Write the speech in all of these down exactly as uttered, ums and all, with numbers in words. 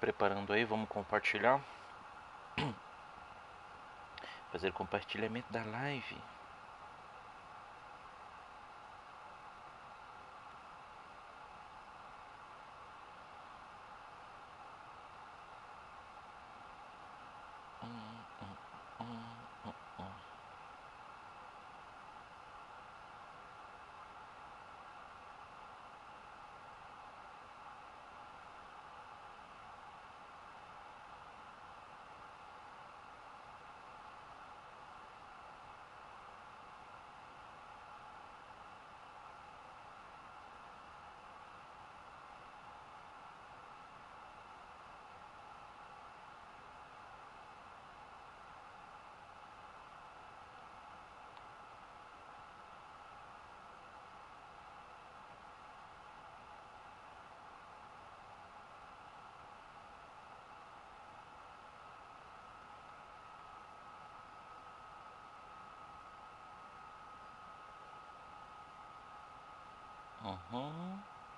preparando aí, vamos compartilhar. Fazer compartilhamento da live. Uhum.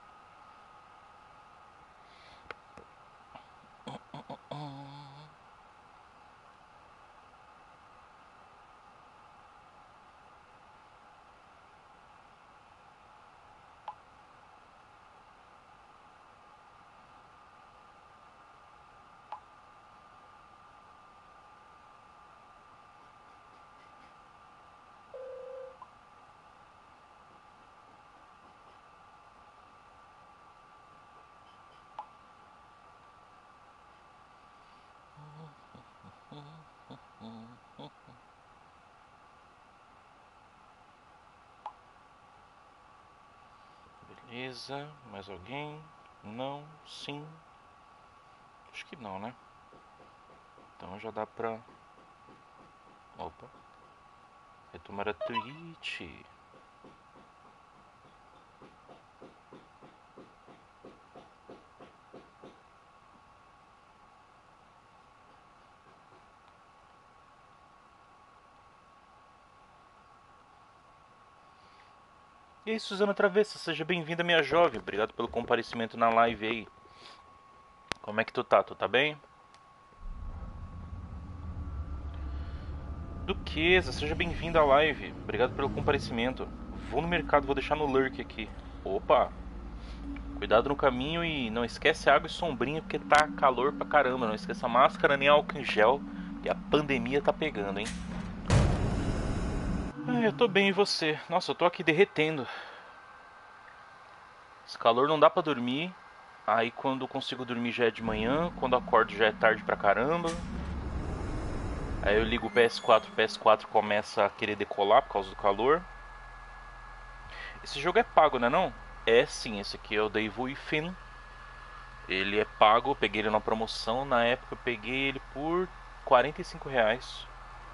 Beleza, mais alguém? Não, sim. Acho que não, né? Então já dá pra... Opa. Retomar a Twitch. E aí, Suzana Travessa, seja bem-vinda, minha jovem. Obrigado pelo comparecimento na live aí. Como é que tu tá? Tu tá bem? Duquesa, seja bem-vinda à live. Obrigado pelo comparecimento. Vou no mercado, vou deixar no lurk aqui. Opa! Cuidado no caminho e não esquece água e sombrinha porque tá calor pra caramba. Não esqueça máscara nem álcool em gel, que a pandemia tá pegando, hein? Ah, eu tô bem, e você? Nossa, eu tô aqui derretendo. Esse calor não dá pra dormir. Aí quando consigo dormir já é de manhã, quando acordo já é tarde pra caramba. Aí eu ligo o P S quatro, o P S quatro começa a querer decolar por causa do calor. Esse jogo é pago, né não? É sim, esse aqui é o Devil Within. Ele é pago, eu peguei ele na promoção. Na época eu peguei ele por quarenta e cinco reais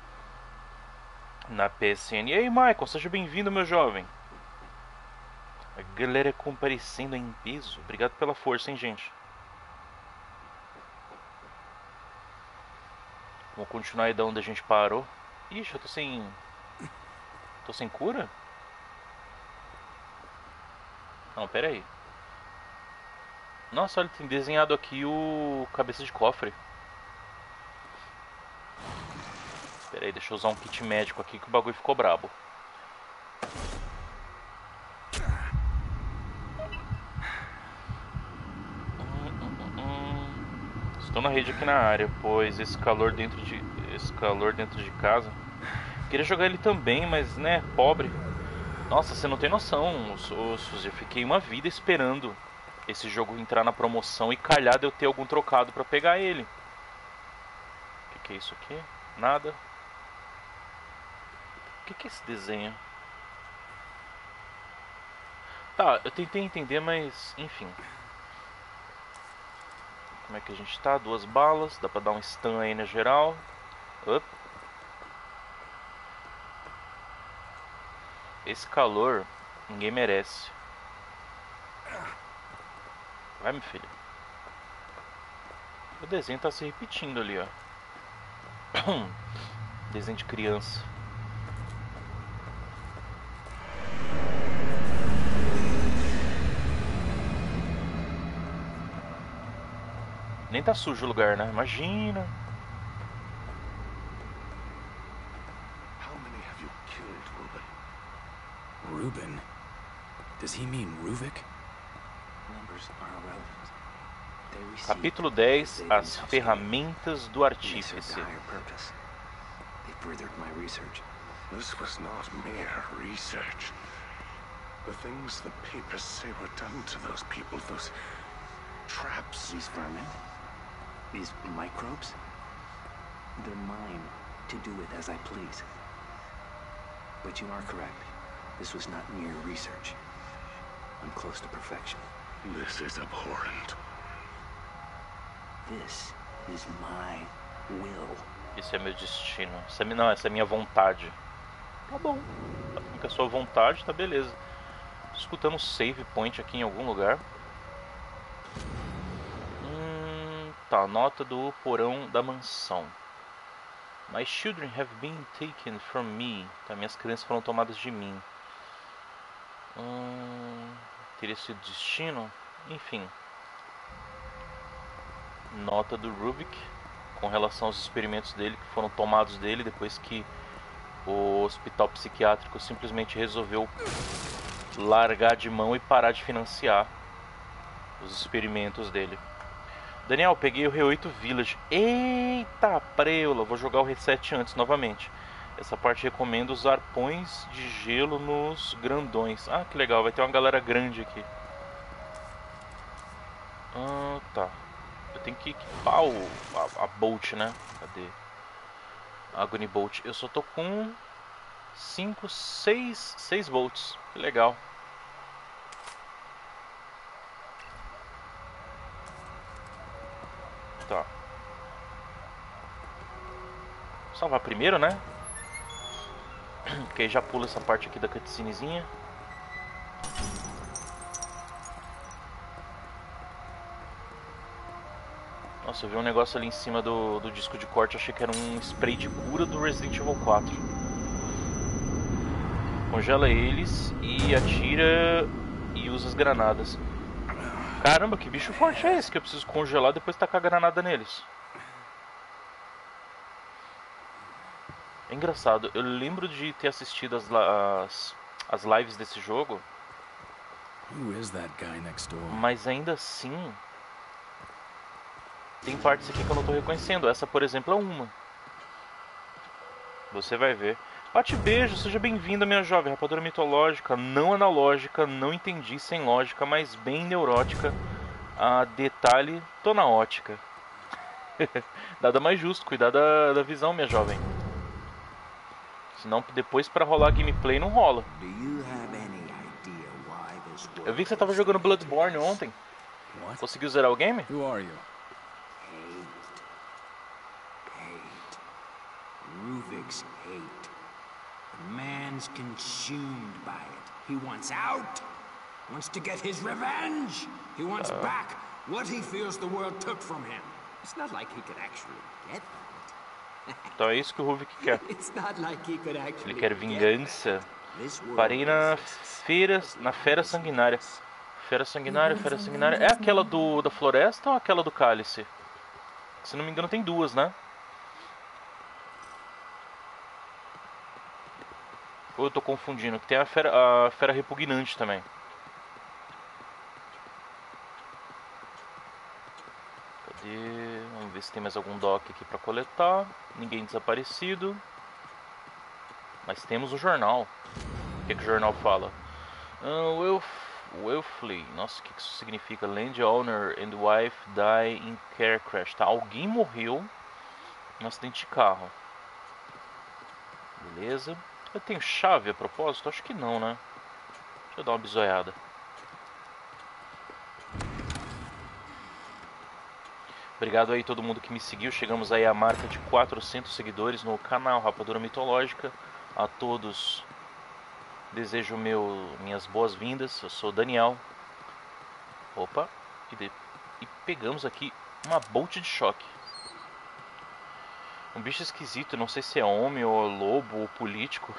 na P S N. E aí, Michael, seja bem-vindo, meu jovem. A galera comparecendo em peso. Obrigado pela força, hein, gente. Vamos continuar aí da onde a gente parou. Ixi, eu tô sem... Tô sem cura? Não, pera aí. Nossa, olha, tem desenhado aqui o cabeça de cofre. Pera aí, deixa eu usar um kit médico aqui que o bagulho ficou brabo. Estou na rede aqui na área, pois esse calor dentro de esse calor dentro de casa. Queria jogar ele também, mas né, pobre. Nossa, você não tem noção, Suzy. Eu fiquei uma vida esperando esse jogo entrar na promoção e calhar de eu ter algum trocado pra pegar ele. O que, que é isso aqui? Nada. O que, que é esse desenho? Tá, eu tentei entender, mas enfim. Como é que a gente tá? Duas balas, dá pra dar um stun aí na geral. Up. Esse calor, ninguém merece. Vai, meu filho. O desenho tá se repetindo ali, ó. Desenho de criança. Nem tá sujo o lugar, né? Imagina. How many have you killed, Reuben? Reuben? Does he mean Ruvik? Numbers are irrelevant. They receive Capítulo dez, what they as themselves ferramentas do gave. They served artífice. a higher purpose. They furthered my research. This was not mere research. The things the papers say were done to those people, those traps. These vermin, these microbes, they're mine to do with as I please. But you are correct. This was not mere research. I'm close to perfection. This is abhorrent. This is my will. Esse é meu destino. Essa é, não, essa é minha vontade. Tá bom. Com a sua vontade, tá beleza. Tô escutando um save point aqui em algum lugar. Hum, tá, nota do porão da mansão. My children have been taken from me. Tá, minhas crianças foram tomadas de mim. Hum, teria sido destino? Enfim. Nota do Ruvik com relação aos experimentos dele que foram tomados dele depois que o hospital psiquiátrico simplesmente resolveu largar de mão e parar de financiar os experimentos dele. Daniel, peguei o R oito Village. Eita preula, vou jogar o reset antes novamente. Essa parte recomendo os arpões de gelo nos grandões. Ah, que legal, vai ter uma galera grande aqui. Ah, tá. Eu tenho que equipar o, a, a Bolt, né? Cadê? Agony Bolt. Eu só tô com cinco, seis, seis bolts. Que legal. Tá. Vou salvar primeiro, né? Porque aí já pula essa parte aqui da cutscenezinha. Nossa, eu vi um negócio ali em cima do, do disco de corte. Achei que era um spray de cura do Resident Evil quatro. Congela eles e atira e usa as granadas. Caramba, que bicho forte é esse que eu preciso congelar e depois tacar a granada neles? É engraçado, eu lembro de ter assistido as, as, as lives desse jogo. Who is that guy next door? Mas ainda assim tem partes aqui que eu não tô reconhecendo. Essa, por exemplo, é uma. Você vai ver. Pati, beijo, seja bem-vinda, minha jovem. Rapadura mitológica, não analógica, não entendi, sem lógica, mas bem neurótica. A detalhe, tô na ótica. Nada mais justo, cuidar da, da visão, minha jovem. Senão depois pra rolar gameplay não rola. Eu vi que você tava jogando Bloodborne ontem. What? Conseguiu zerar o game? Who are you? Ruvik's hate. The man's consumed by it. He wants out. Wants to get his revenge. He wants Uh. back what he feels the world took from him. It's not like he could actually get that. Então é isso que o Ruvik quer. It's not like he could actually Ele quer get vingança. that. This world Parei na exists. feira, na Fera Sanguinária. Fera Sanguinária, Fera Sanguinária. É aquela do da floresta ou aquela do cálice? Se não me engano tem duas, né? Ou eu tô confundindo? Que tem a fera, a fera repugnante também. Cadê? Vamos ver se tem mais algum doc aqui pra coletar. Ninguém desaparecido. Mas temos o jornal. O que, que o jornal fala? Uh, Wilf, Wilfley. Nossa, o que, que isso significa? Landowner and wife die in car crash. Tá, alguém morreu em um acidente de carro. Beleza. Eu tenho chave a propósito? Acho que não, né? Deixa eu dar uma bisoiada. Obrigado aí todo mundo que me seguiu. Chegamos aí à marca de quatrocentos seguidores no canal Rapadura Mitológica. A todos desejo meu, minhas boas-vindas. Eu sou o Daniel. Opa. E, de... e pegamos aqui uma bolt de choque. Um bicho esquisito, não sei se é homem ou lobo ou político.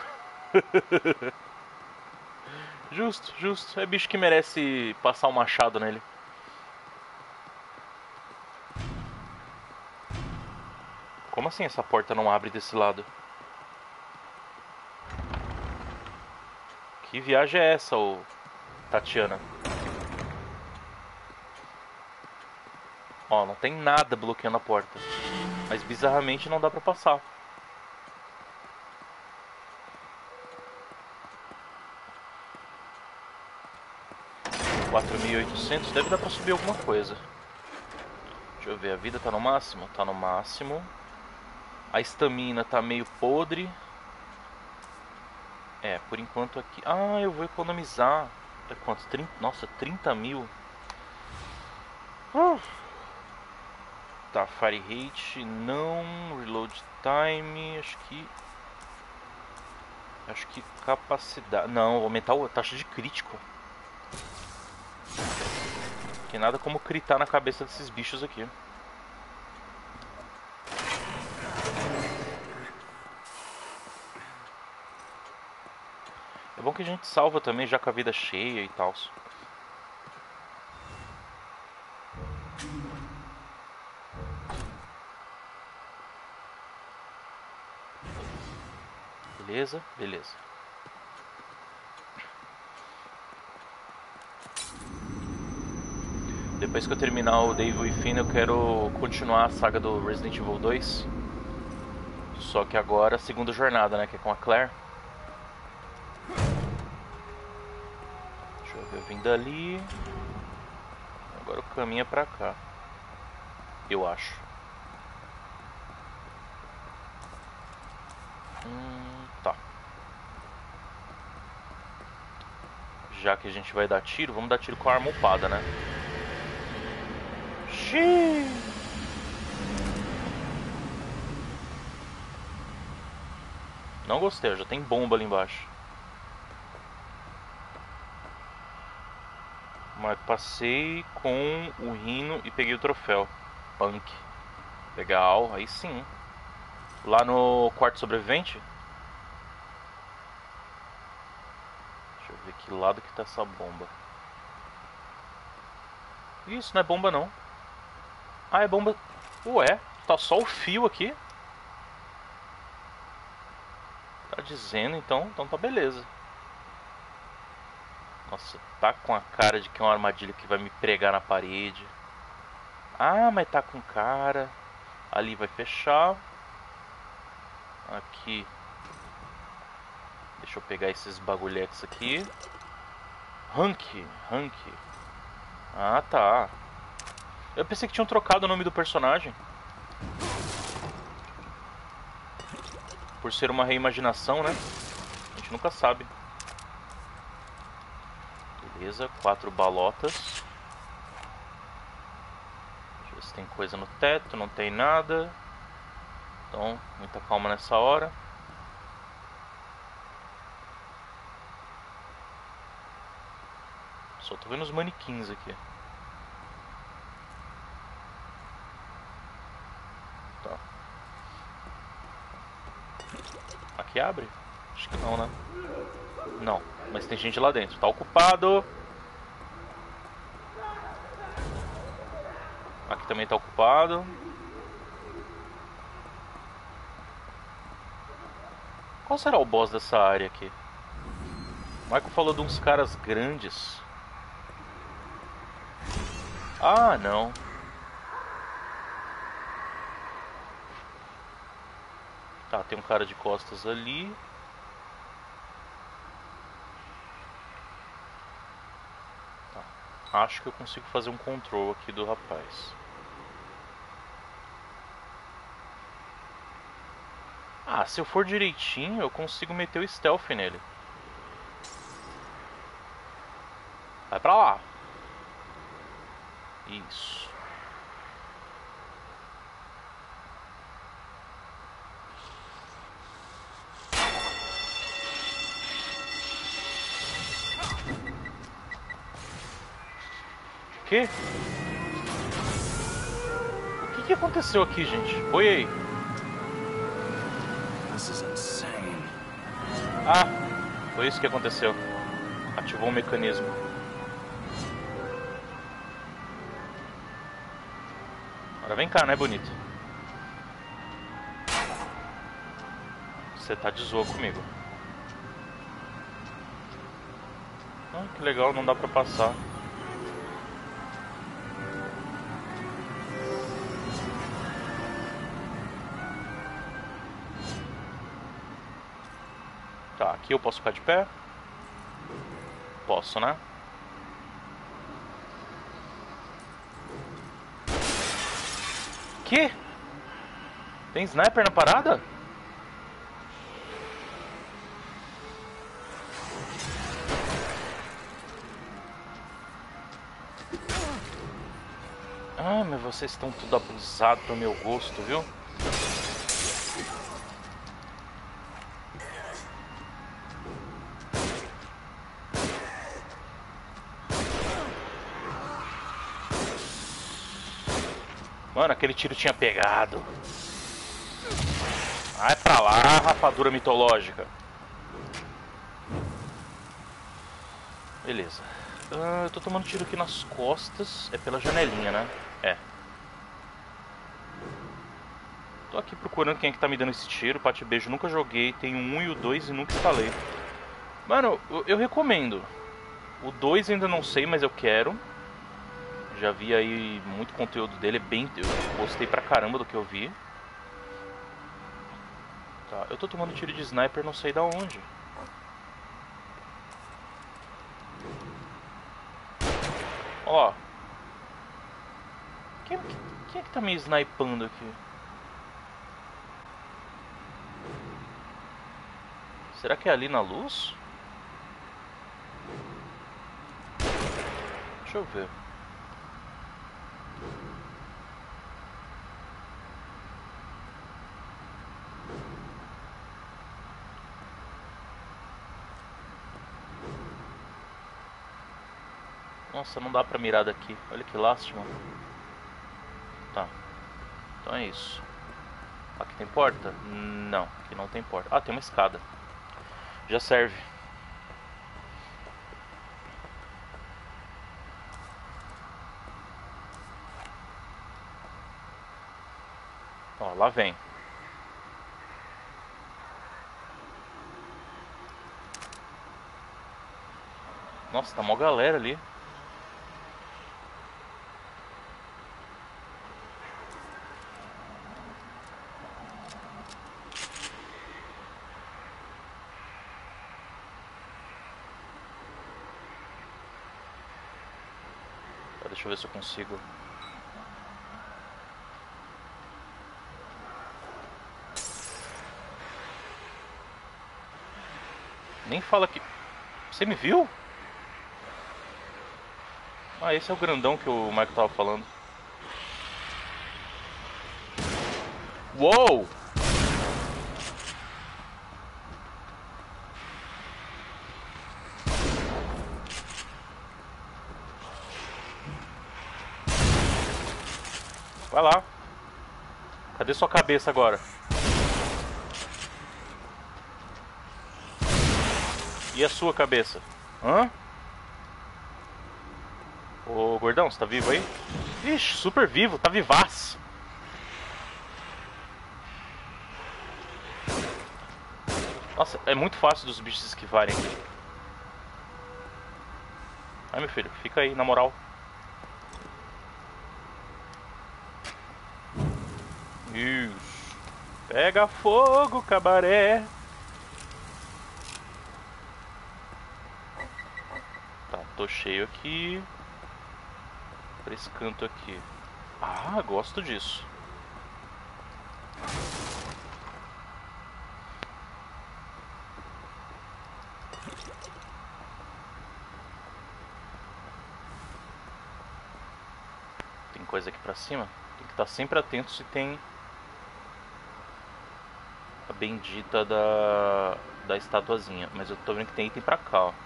Justo, justo. É bicho que merece passar um machado nele. Como assim essa porta não abre desse lado? Que viagem é essa, ô Tatiana? Ó, não tem nada bloqueando a porta. Mas bizarramente não dá pra passar. quatro mil e oitocentos, deve dar pra subir alguma coisa. Deixa eu ver, a vida tá no máximo? Tá no máximo. A estamina tá meio podre. É, por enquanto aqui... Ah, eu vou economizar. É quanto? trinta... Nossa, trinta mil. Uh. Tá, fire rate não. Reload time, acho que... Acho que capacidade... Não, vou aumentar a taxa de crítico. Que nada como critar na cabeça desses bichos aqui. É bom que a gente salva também, já com a vida cheia e tal. Beleza, beleza. Depois que eu terminar o Devil Within, eu quero continuar a saga do Resident Evil dois. Só que agora a segunda jornada, né? Que é com a Claire. Deixa eu ver, eu vim dali. Agora o caminho é pra cá. Eu acho. Hum, tá. Já que a gente vai dar tiro, vamos dar tiro com a arma upada, né? Xiii. Não gostei, já tem bomba ali embaixo. Mas passei com o Rhino e peguei o troféu. Punk. Legal, aí sim. Lá no quarto sobrevivente. Deixa eu ver que lado que tá essa bomba. Isso, não é bomba não. Ah, é bomba... Ué, tá só o fio aqui. Tá dizendo, então, então tá beleza. Nossa, tá com a cara de que é uma armadilha que vai me pregar na parede. Ah, mas tá com cara. Ali vai fechar. Aqui. Deixa eu pegar esses bagulhetes aqui. Hank, Hank. Ah, tá. Eu pensei que tinham trocado o nome do personagem. Por ser uma reimaginação, né? A gente nunca sabe. Beleza, quatro balotas. Deixa eu ver se tem coisa no teto. Não tem nada. Então, muita calma nessa hora. Só tô vendo os manequins aqui. Tá. Aqui abre? Acho que não, né? Não, mas tem gente lá dentro. Tá ocupado. Aqui também tá ocupado. Qual será o boss dessa área aqui? O Michael falou de uns caras grandes. Ah, não. Tá, tem um cara de costas ali. Tá. Acho que eu consigo fazer um control aqui do rapaz. Ah, se eu for direitinho, eu consigo meter o stealth nele. Vai pra lá. Isso. O quê? O que que aconteceu aqui, gente? Oi aí. This is insane. Ah, foi isso que aconteceu. Ativou um mecanismo. Agora vem cá, né, bonito? Você tá de zoa comigo. Ah, que legal, não dá pra passar. Tá, aqui eu posso ficar de pé? Posso, né? Que? Tem sniper na parada? Ah, mas vocês estão tudo abusados pro meu gosto, viu? Mano, aquele tiro tinha pegado. Vai pra lá, rapadura mitológica. Beleza. Ah, eu tô tomando tiro aqui nas costas. É pela janelinha, né? É. Tô aqui procurando quem é que tá me dando esse tiro. Pate Beijo, nunca joguei. Tem o um e o dois e nunca instalei. Mano, eu, eu recomendo. O dois ainda não sei, mas eu quero. Já vi aí muito conteúdo dele. É bem, eu gostei pra caramba do que eu vi. Tá, eu tô tomando tiro de sniper, não sei da onde. Ó. Quem, quem é que tá me snipando aqui? Será que é ali na luz? Deixa eu ver. Nossa, não dá pra mirar daqui. Olha que lástima. Tá. Então é isso. Aqui tem porta? Não, aqui não tem porta. Ah, tem uma escada. Já serve. Ó, lá vem. Nossa, tá mó galera ali. Tá, deixa eu ver se eu consigo. Nem fala que... Você me viu? Ah, esse é o grandão que o Michael tava falando. Uou! Vai lá. Cadê sua cabeça agora? E a sua cabeça? Hã? Ô, gordão, você tá vivo aí? Ixi, super vivo, tá vivaço. Nossa, é muito fácil dos bichos esquivarem aqui. Ai, meu filho, fica aí, na moral. Isso. Pega fogo, cabaré. Tá, tô cheio aqui. Pra esse canto aqui. Ah, gosto disso. Tem coisa aqui pra cima? Tem que estar sempre atento se tem a bendita da, da estatuazinha. Mas eu tô vendo que tem item pra cá, ó.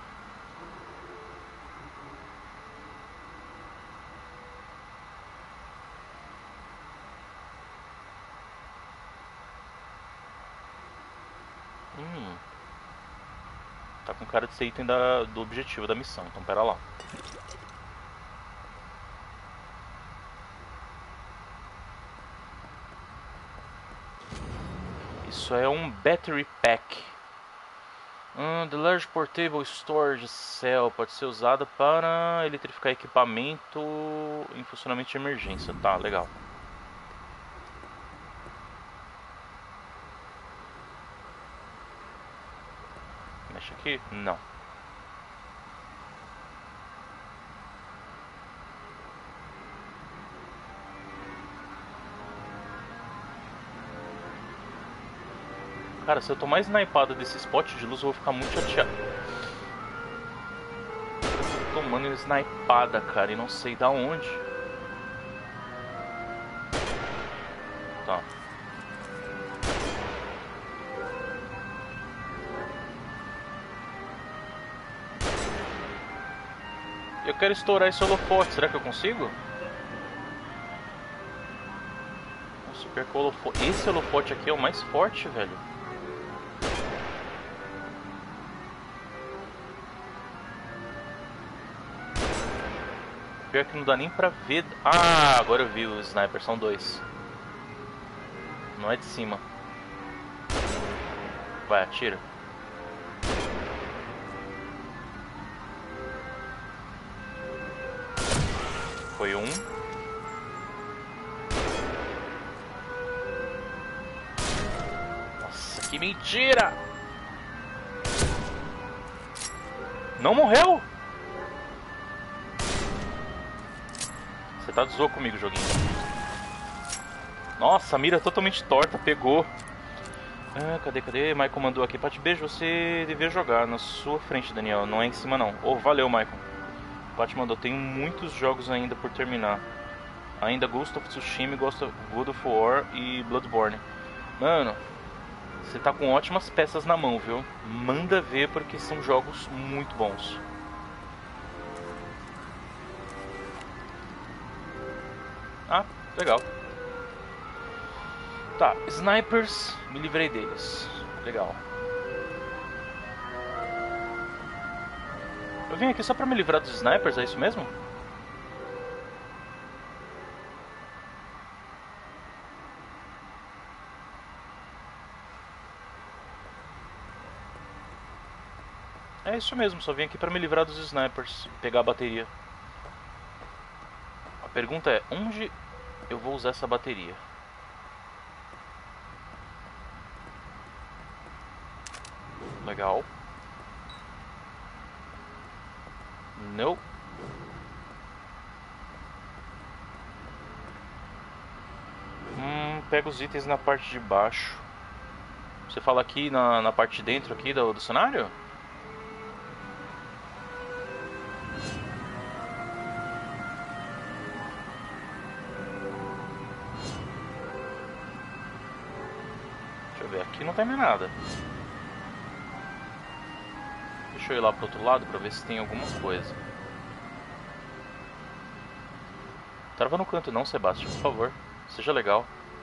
Hum. Tá com cara de ser item da, do objetivo da missão, então pera lá. isso? É um battery pack. Hum, the large portable storage cell pode ser usada para eletrificar equipamento em funcionamento de emergência. Tá, legal. Mexe aqui? Não. Cara, se eu tomar snipada desse spot de luz, eu vou ficar muito chateado. Tô tomando snipada, cara, e não sei da onde. Tá. Eu quero estourar esse holofote, será que eu consigo? Nossa, pior que o holofote... Esse holofote aqui é o mais forte, velho. Pior que não dá nem pra ver... Ah, agora eu vi o sniper, são dois. Não é de cima. Vai, atira. Foi um. Nossa, que mentira! Não morreu? Você tá de zoa comigo, joguinho. Nossa, a mira totalmente torta, pegou. Ah, cadê, cadê? Michael mandou aqui. Pati, beijo, você devia jogar na sua frente, Daniel. Não é em cima, não. Oh, valeu, Michael. Pati mandou, tenho muitos jogos ainda por terminar. Ainda Ghost of Tsushima, Ghost of God of War e Bloodborne. Mano, você tá com ótimas peças na mão, viu? Manda ver, porque são jogos muito bons. Ah, legal. Tá, snipers, me livrei deles. Legal. Eu vim aqui só pra me livrar dos snipers, é isso mesmo? É isso mesmo, só vim aqui pra me livrar dos snipers, pegar a bateria. A pergunta é, onde eu vou usar essa bateria? Legal. Não. Hum, pega os itens na parte de baixo. Você fala aqui na, na parte de dentro aqui do, do cenário? Deixa eu ver, aqui não tem mais nada. Deixa eu ir lá pro outro lado pra ver se tem alguma coisa. Trava no canto não, Sebastião, por favor. Seja legal.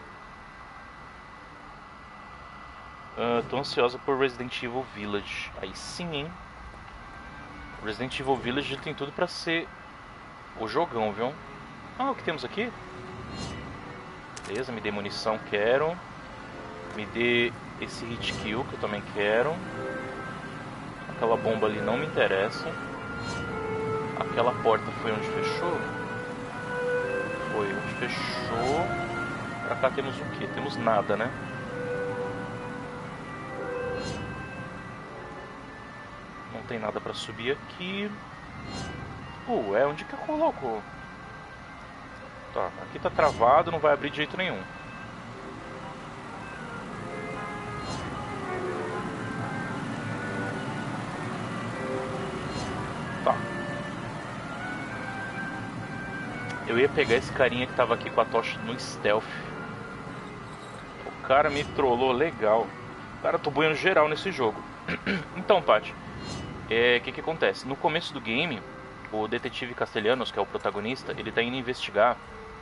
Uh, tô ansiosa por Resident Evil Village. Aí sim, hein? Resident Evil Village tem tudo pra ser o jogão, viu? Ah, o que temos aqui? Beleza, me dê munição, quero. Me dê esse hit kill, que eu também quero. Aquela bomba ali não me interessa. Aquela porta foi onde fechou? Foi onde fechou. Pra cá temos o que? Temos nada, né? Não tem nada pra subir aqui. Uh, é onde que eu coloco? Tá, aqui tá travado, não vai abrir de jeito nenhum. Tá. Eu ia pegar esse carinha que tava aqui com a tocha no stealth. O cara me trollou legal. Cara, tô boiando geral nesse jogo. Então, Paty, é, que que acontece? No começo do game, o detetive Castellanos, que é o protagonista, ele tá indo investigar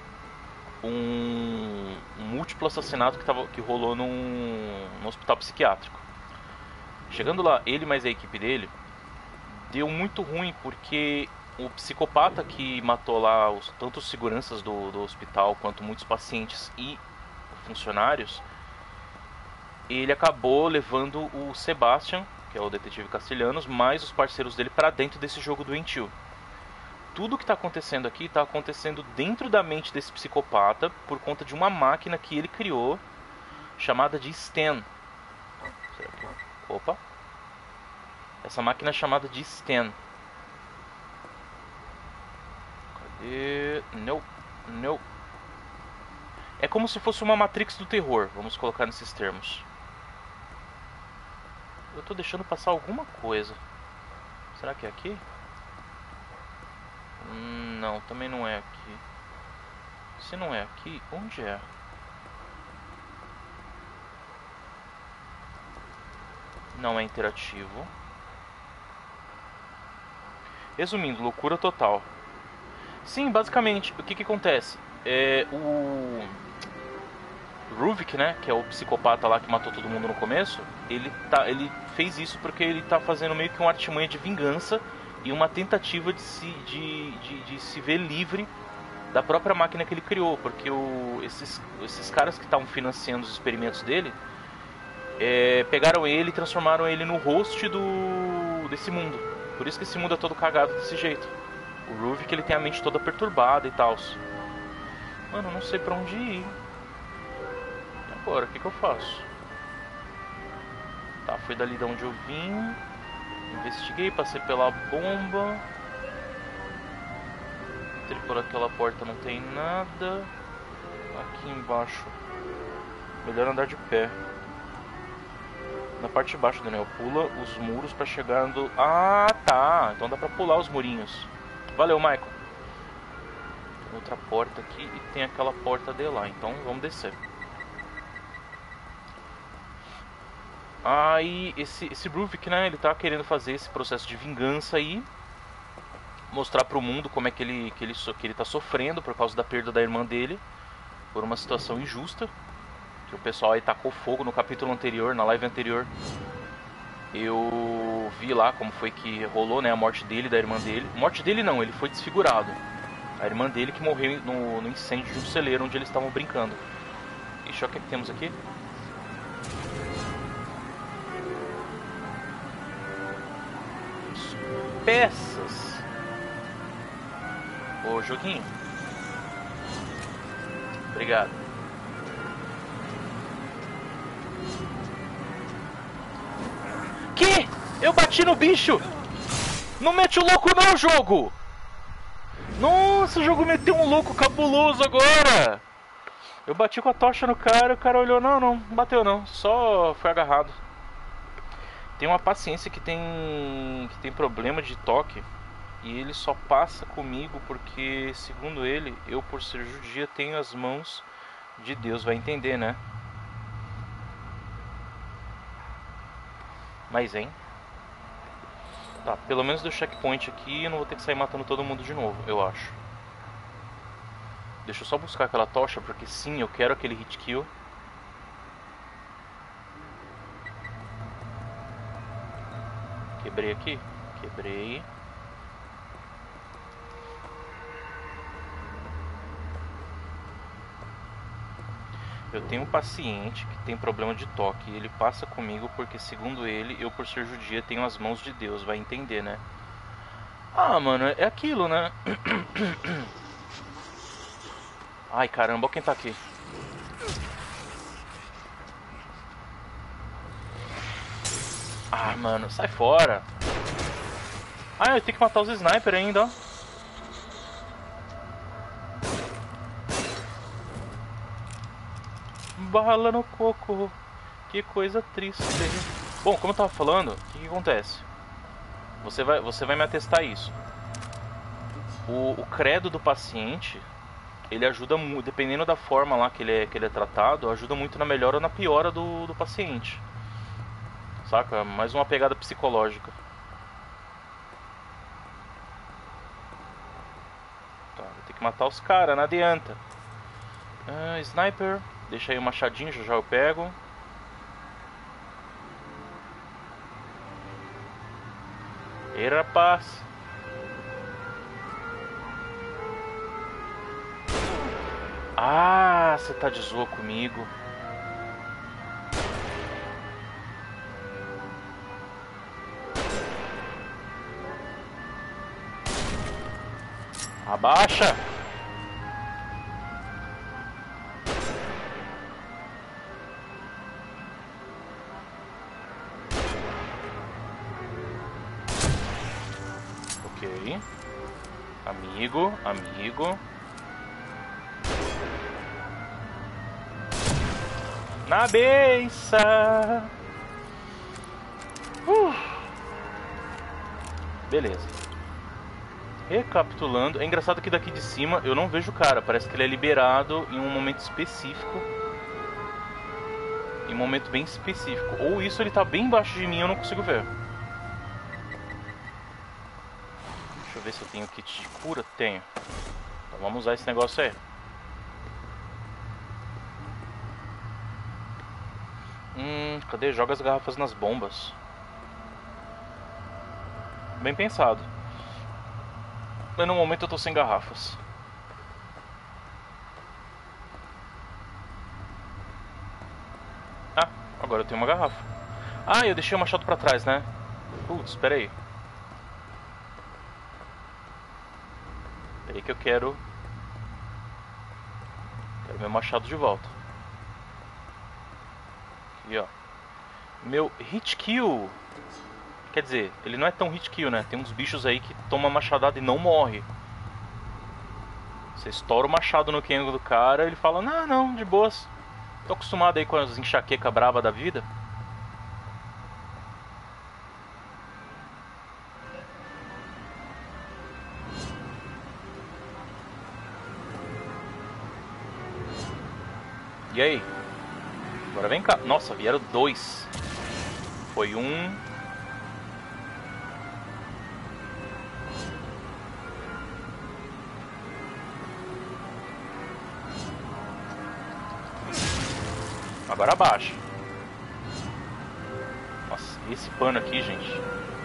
um, um múltiplo assassinato que, tava, que rolou num, num hospital psiquiátrico. Chegando lá, ele mais a equipe dele, deu muito ruim, porque o psicopata que matou lá os, tanto os seguranças do, do hospital, quanto muitos pacientes e funcionários, ele acabou levando o Sebastian, que é o detetive Castilhanos, mais os parceiros dele pra dentro desse jogo doentio. Tudo que tá acontecendo aqui tá acontecendo dentro da mente desse psicopata por conta de uma máquina que ele criou chamada de Stan. Será que... Opa. Essa máquina é chamada de Stan. Cadê? Não, não. É como se fosse uma Matrix do terror, vamos colocar nesses termos. Eu tô deixando passar alguma coisa. Será que é aqui? Hum, não, também não é aqui. Se não é aqui, onde é? Não é interativo. Resumindo, loucura total. Sim, basicamente, o que que acontece? É o Ruvik, né, que é o psicopata lá que matou todo mundo no começo, ele, tá, ele fez isso porque ele tá fazendo meio que uma artimanha de vingança e uma tentativa de se, de, de, de se ver livre da própria máquina que ele criou, porque o, esses, esses caras que estavam financiando os experimentos dele é, pegaram ele e transformaram ele no host do, desse mundo. Por isso que esse mundo é todo cagado desse jeito. O Ruvik, ele tem a mente toda perturbada e tal. Mano, eu não sei pra onde ir. E agora, o que que eu faço? Tá, fui dali de onde eu vim. Investiguei, passei pela bomba. Entrei por aquela porta, não tem nada. Aqui embaixo. Melhor andar de pé. Na parte de baixo, Daniel, pula os muros pra chegar no... Ah, tá. Então dá pra pular os murinhos. Valeu, Michael. Tem outra porta aqui e tem aquela porta de lá. Então vamos descer. Aí esse, esse Ruvik, né, ele tá querendo fazer esse processo de vingança aí. Mostrar pro mundo como é que ele, que, ele, que ele tá sofrendo por causa da perda da irmã dele. Por uma situação injusta. Que o pessoal aí tacou fogo no capítulo anterior, na live anterior. Eu vi lá como foi que rolou, né, a morte dele e da irmã dele. Morte dele não, ele foi desfigurado. A irmã dele que morreu no, no incêndio de um celeiro onde eles estavam brincando. Ixi, olha o que, é que temos aqui. Peças. Ô, joguinho. Obrigado. Que? Eu bati no bicho! Não mete o louco não, jogo! Nossa, o jogo meteu um louco cabuloso agora! Eu bati com a tocha no cara, o cara olhou, não, não, bateu não, só foi agarrado. Tem uma paciência que tem que tem problema de toque e ele só passa comigo porque, segundo ele, eu por ser judia tenho as mãos de Deus, vai entender, né? Mas, hein? Tá, pelo menos deu checkpoint aqui e eu não vou ter que sair matando todo mundo de novo, eu acho. Deixa eu só buscar aquela tocha, porque sim, eu quero aquele hit kill. Quebrei aqui? Quebrei. Eu tenho um paciente que tem problema de toque. Ele passa comigo porque, segundo ele, eu por ser judia tenho as mãos de Deus. Vai entender, né? Ah, mano, é aquilo, né? Ai, caramba, olha quem tá aqui. Ah, mano, sai fora. Ah, eu tenho que matar os snipers ainda, ó. Bala no coco. Que coisa triste. Bom, como eu tava falando, o que, que acontece? Você vai, você vai me atestar isso. O, o credo do paciente, ele ajuda muito, dependendo da forma lá que ele é, que ele é tratado, ajuda muito na melhora ou na piora do, do paciente. Saca? Mais uma pegada psicológica. Tá, vou ter que matar os caras, não adianta. Ah, sniper. Deixa aí o machadinho, já já eu pego. Ei, rapaz. Ah, você tá de zoa comigo. Abaixa! Ok. Amigo, amigo. Na beça! Uh. Beleza. Recapitulando, é engraçado que daqui de cima eu não vejo o cara. Parece que ele é liberado em um momento específico. Em um momento bem específico. Ou isso ele tá bem embaixo de mim e eu não consigo ver. Deixa eu ver se eu tenho kit de cura. Tenho. Então vamos usar esse negócio aí. Hum, cadê? Joga as garrafas nas bombas. Bem pensado. Mas no momento eu tô sem garrafas. Ah, agora eu tenho uma garrafa. Ah, eu deixei o machado pra trás, né? Putz, espera aí. Espera aí que eu quero... Quero meu machado de volta. Aqui, ó. Meu hit kill. Quer dizer, ele não é tão hit kill, né? Tem uns bichos aí que tomam machadada e não morre. Você estoura o machado no cango do cara, ele fala, não, não, de boas. Tô acostumado aí com as enxaqueca braba da vida. E aí? Agora vem cá. Nossa, vieram dois. Foi um... Agora abaixa. Nossa, esse pano aqui, gente.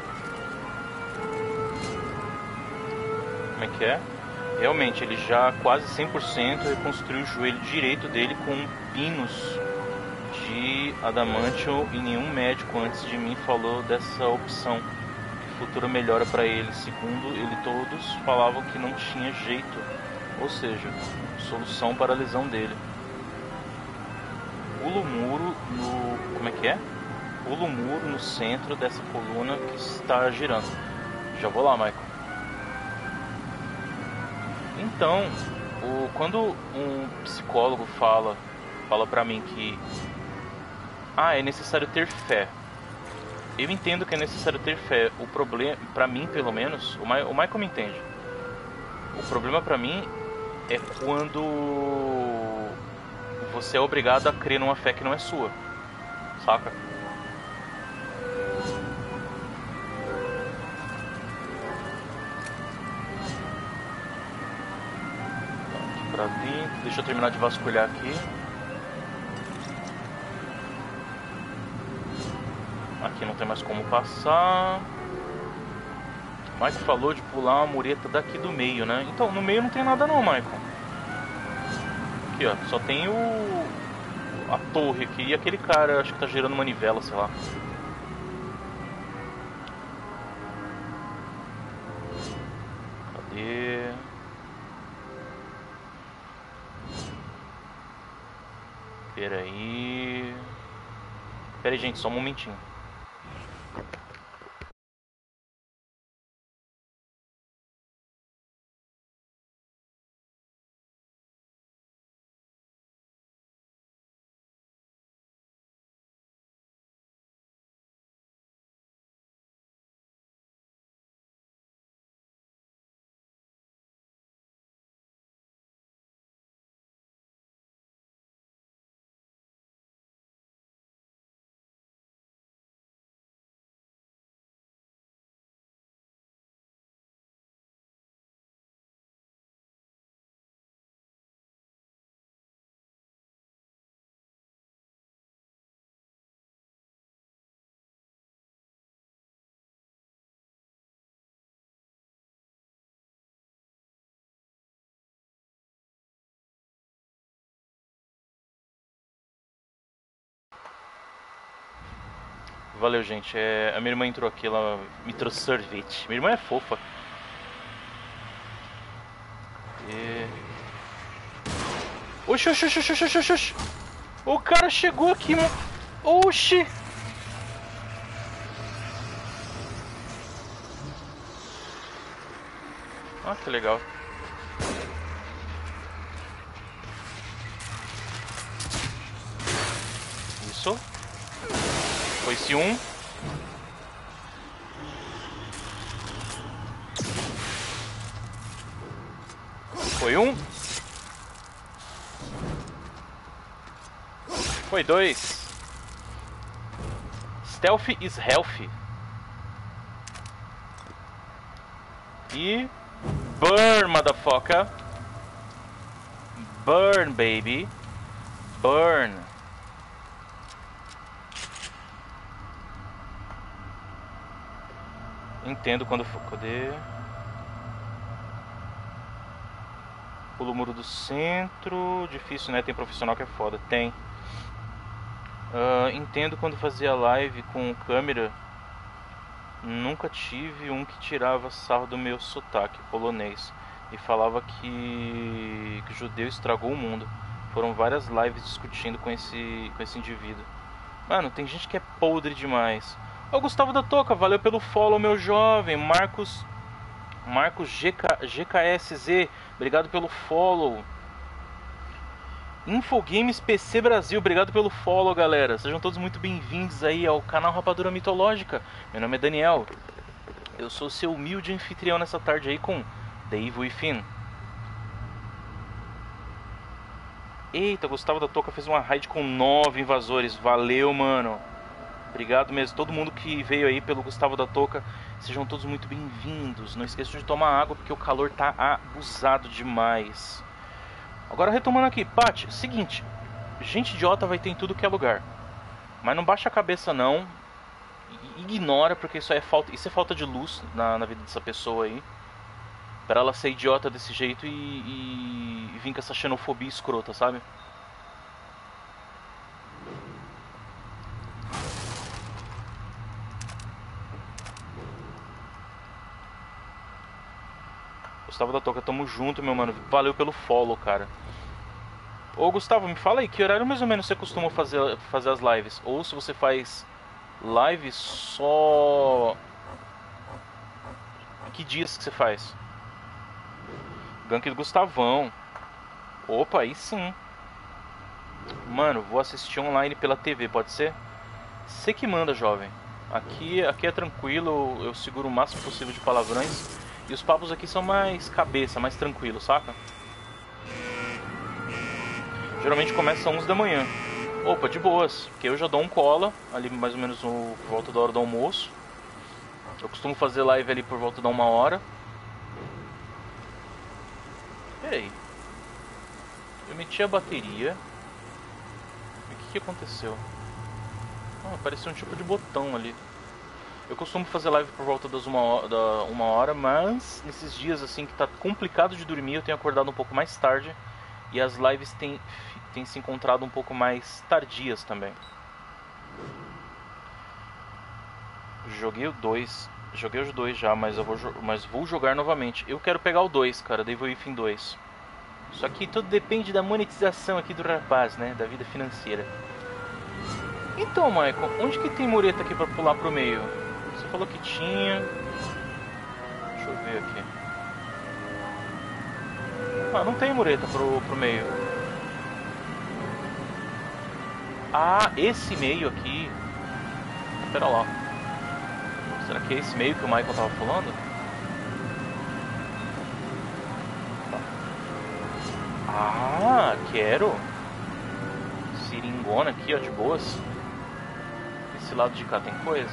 Como é que é? Realmente, ele já quase cem por cento reconstruiu o joelho direito dele com pinos de adamantio e nenhum médico antes de mim falou dessa opção. Que futura melhora para ele. Segundo ele, todos falavam que não tinha jeito. Ou seja, solução para a lesão dele. Pula o muro no... Como é que é? Pula o muro no centro dessa coluna que está girando. Já vou lá, Michael. Então, o... quando um psicólogo fala, fala pra mim que... Ah, é necessário ter fé. Eu entendo que é necessário ter fé. O problema, pra mim pelo menos, o, Ma... o Michael me entende. O problema pra mim é quando... você é obrigado a crer numa fé que não é sua, saca? Aqui pra dentro, deixa eu terminar de vasculhar aqui. Aqui não tem mais como passar. O Michael falou de pular uma mureta daqui do meio, né? Então, no meio não tem nada não, Michael. Aqui, ó, só tem o... a torre aqui e aquele cara, acho que tá girando manivela, sei lá. Cadê? Pera aí... Pera aí, gente, só um momentinho. Valeu, gente. É, a minha irmã entrou aqui, ela me trouxe sorvete. Minha irmã é fofa. Oxi, oxi, oxi, oxi, oxi, oxi. O cara chegou aqui, mano. Oxi. Ah, que legal. Isso. Foi-se um. Foi um. Foi dois. Stealth is healthy. E... burn, motherfucker. Burn, baby. Burn. Entendo quando for... Cadê? Pula o muro do centro. Difícil, né? Tem profissional que é foda. Tem. Uh, entendo quando fazia live com câmera. Nunca tive um que tirava sarro do meu sotaque polonês e falava que, que judeu estragou o mundo. Foram várias lives discutindo com esse, com esse indivíduo. Mano, tem gente que é podre demais. Ô, Gustavo da Toca, valeu pelo follow, meu jovem. Marcos Marcos G K, G K S Z, obrigado pelo follow. Infogames P C Brasil, obrigado pelo follow, galera. Sejam todos muito bem-vindos aí ao canal Rapadura Mitológica. Meu nome é Daniel. Eu sou seu humilde anfitrião nessa tarde aí com The Evil Within. Eita, Gustavo da Toca fez uma raid com nove invasores. Valeu, mano. Obrigado mesmo. Todo mundo que veio aí pelo Gustavo da Toca, sejam todos muito bem-vindos. Não esqueçam de tomar água porque o calor tá abusado demais. Agora retomando aqui, Paty, seguinte, gente idiota vai ter em tudo que é lugar. Mas não baixa a cabeça não. Ignora, porque isso é falta, isso é falta de luz na, na vida dessa pessoa aí. Pra ela ser idiota desse jeito e, e, e vir com essa xenofobia escrota, sabe? Gustavo da Toca, tamo junto, meu mano. Valeu pelo follow, cara. Ô, Gustavo, me fala aí, que horário mais ou menos você costuma fazer, fazer as lives? Ou se você faz lives só... Que dias que você faz? Gank do Gustavão. Opa, aí sim. Mano, vou assistir online pela T V, pode ser? Você que manda, jovem. Aqui, aqui é tranquilo, eu seguro o máximo possível de palavrões. E os papos aqui são mais cabeça, mais tranquilos, saca? Geralmente começa às onze da manhã. Opa, de boas, porque eu já dou um cola, ali mais ou menos no, por volta da hora do almoço. Eu costumo fazer live ali por volta da uma hora. Peraí. Eu meti a bateria. E o que, que aconteceu? Ah, apareceu um tipo de botão ali. Eu costumo fazer live por volta das uma hora, da uma hora, mas nesses dias assim que tá complicado de dormir, eu tenho acordado um pouco mais tarde. E as lives têm, têm se encontrado um pouco mais tardias também. Joguei o dois. Joguei os dois já, mas, eu vou, mas vou jogar novamente. Eu quero pegar o dois, cara, The Evil Within dois. Só que tudo depende da monetização aqui do rapaz, né? Da vida financeira. Então, Michael, onde que tem mureta aqui pra pular pro meio? Você falou que tinha... Deixa eu ver aqui. Ah, não tem mureta pro, pro meio. Ah, esse meio aqui... Pera lá. Será que é esse meio que o Michael tava falando? Ah, quero. Seringona aqui, ó, de boas. Esse lado de cá tem coisa.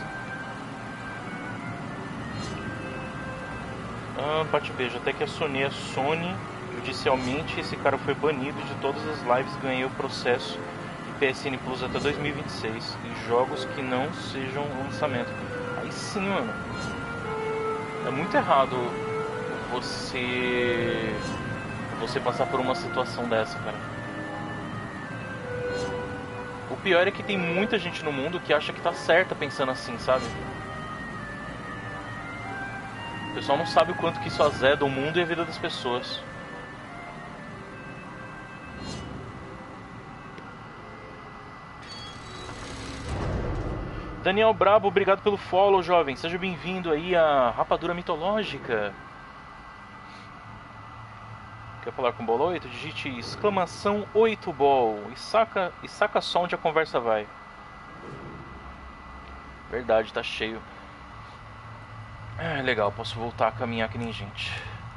Ah, bate beijo. Até que a Sony é Sony. Judicialmente, esse cara foi banido de todas as lives. Ganhei o processo de P S N Plus até dois mil e vinte e seis. Em jogos que não sejam lançamento. Aí sim, mano. É muito errado você... Você passar por uma situação dessa, cara. O pior é que tem muita gente no mundo que acha que tá certa pensando assim, sabe? O pessoal não sabe o quanto que isso azeda o mundo e a vida das pessoas. Daniel Brabo, obrigado pelo follow, jovem. Seja bem-vindo aí à Rapadura Mitológica. Quer falar com o Bolo oito? Digite exclamação oito bol e saca, e saca só onde a conversa vai. Verdade, tá cheio. Ah, legal, posso voltar a caminhar que nem gente.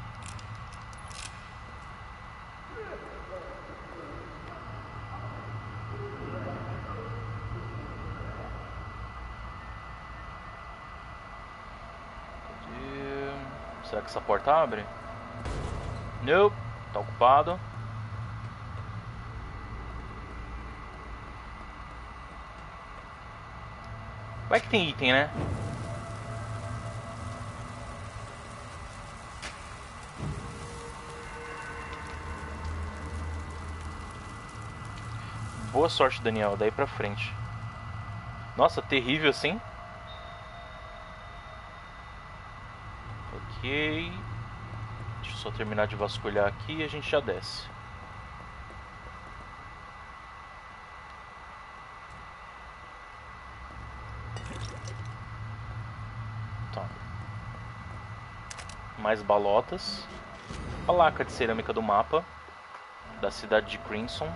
Cadê? Será que essa porta abre? Não, tá ocupado. Vai que tem item, né? Boa sorte, Daniel, daí pra frente. Nossa, terrível assim. Ok. Deixa eu só terminar de vasculhar aqui e a gente já desce. Tá. Mais balotas. Placa de cerâmica do mapa da cidade de Crimson.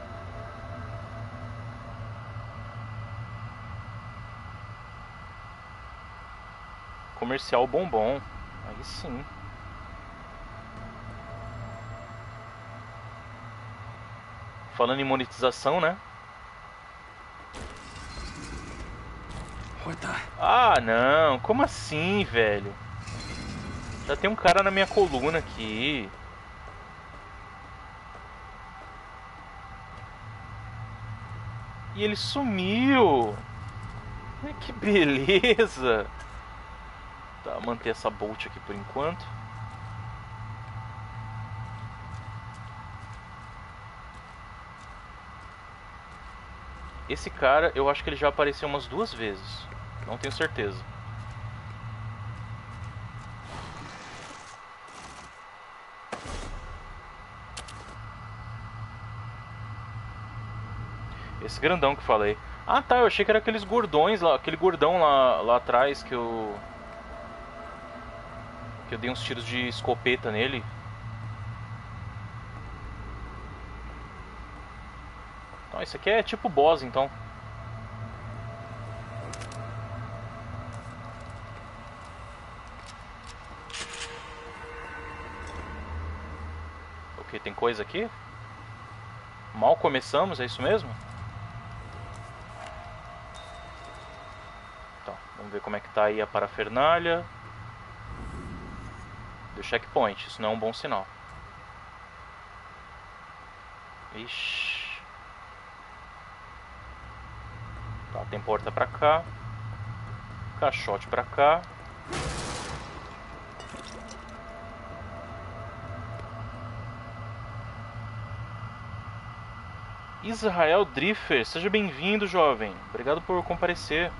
Comercial bombom. Aí sim. Falando em monetização, né? What the? Ah, não. Como assim, velho? Já tem um cara na minha coluna aqui. E ele sumiu. Que beleza. Tá, manter essa bolt aqui por enquanto. Esse cara, eu acho que ele já apareceu umas duas vezes. Não tenho certeza. Esse grandão que falei. Ah tá, eu achei que era aqueles gordões lá. Aquele gordão lá, lá atrás que eu... Que eu dei uns tiros de escopeta nele. Então, isso aqui é tipo boss, então. Ok, tem coisa aqui? Mal começamos, é isso mesmo? Então, vamos ver como é que tá aí a parafernália. Deu checkpoint, isso não é um bom sinal. Ixi. Tá, tem porta pra cá. Caixote pra cá. Israel Driffer, seja bem-vindo, jovem. Obrigado por comparecer.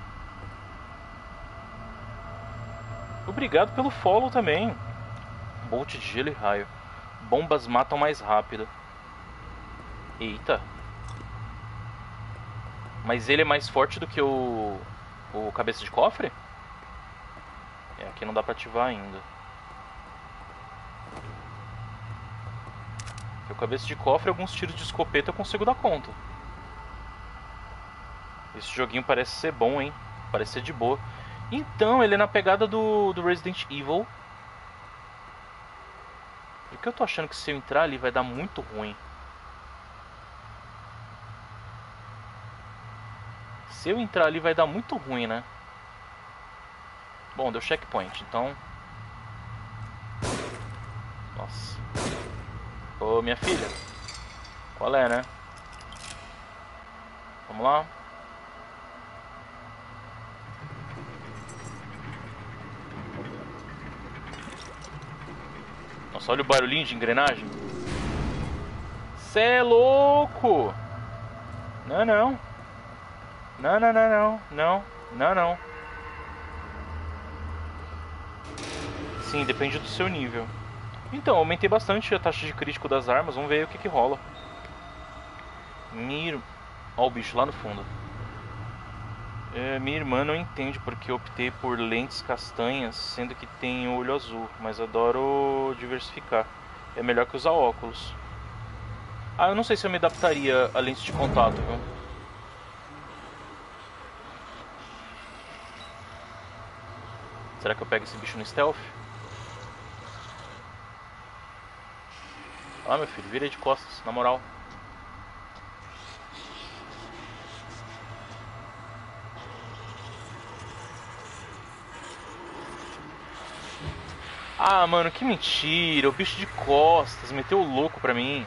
Obrigado pelo follow também. Bolt de gelo e raio. Bombas matam mais rápido. Eita. Mas ele é mais forte do que o... O cabeça de cofre? É, aqui não dá pra ativar ainda. Porque o cabeça de cofre, alguns tiros de escopeta eu consigo dar conta. Esse joguinho parece ser bom, hein? Parece ser de boa. Então, ele é na pegada do, do Resident Evil. Porque eu tô achando que se eu entrar ali vai dar muito ruim. Se eu entrar ali vai dar muito ruim, né? Bom, deu checkpoint, então... Nossa. Ô, minha filha. Qual é, né? Vamos lá. Nossa, olha o barulhinho de engrenagem. Cê é louco! Não, não. Não, não, não, não. Não, não, não. Sim, depende do seu nível. Então, aumentei bastante a taxa de crítico das armas. Vamos ver aí o que que rola. Miro. Ó o bicho lá no fundo. É, minha irmã não entende porque eu optei por lentes castanhas, sendo que tem olho azul, mas adoro diversificar. É melhor que usar óculos. Ah, eu não sei se eu me adaptaria a lentes de contato, viu? Será que eu pego esse bicho no stealth? Ah, meu filho, vira aí de costas, na moral. Ah, mano, que mentira. O bicho de costas meteu o louco pra mim.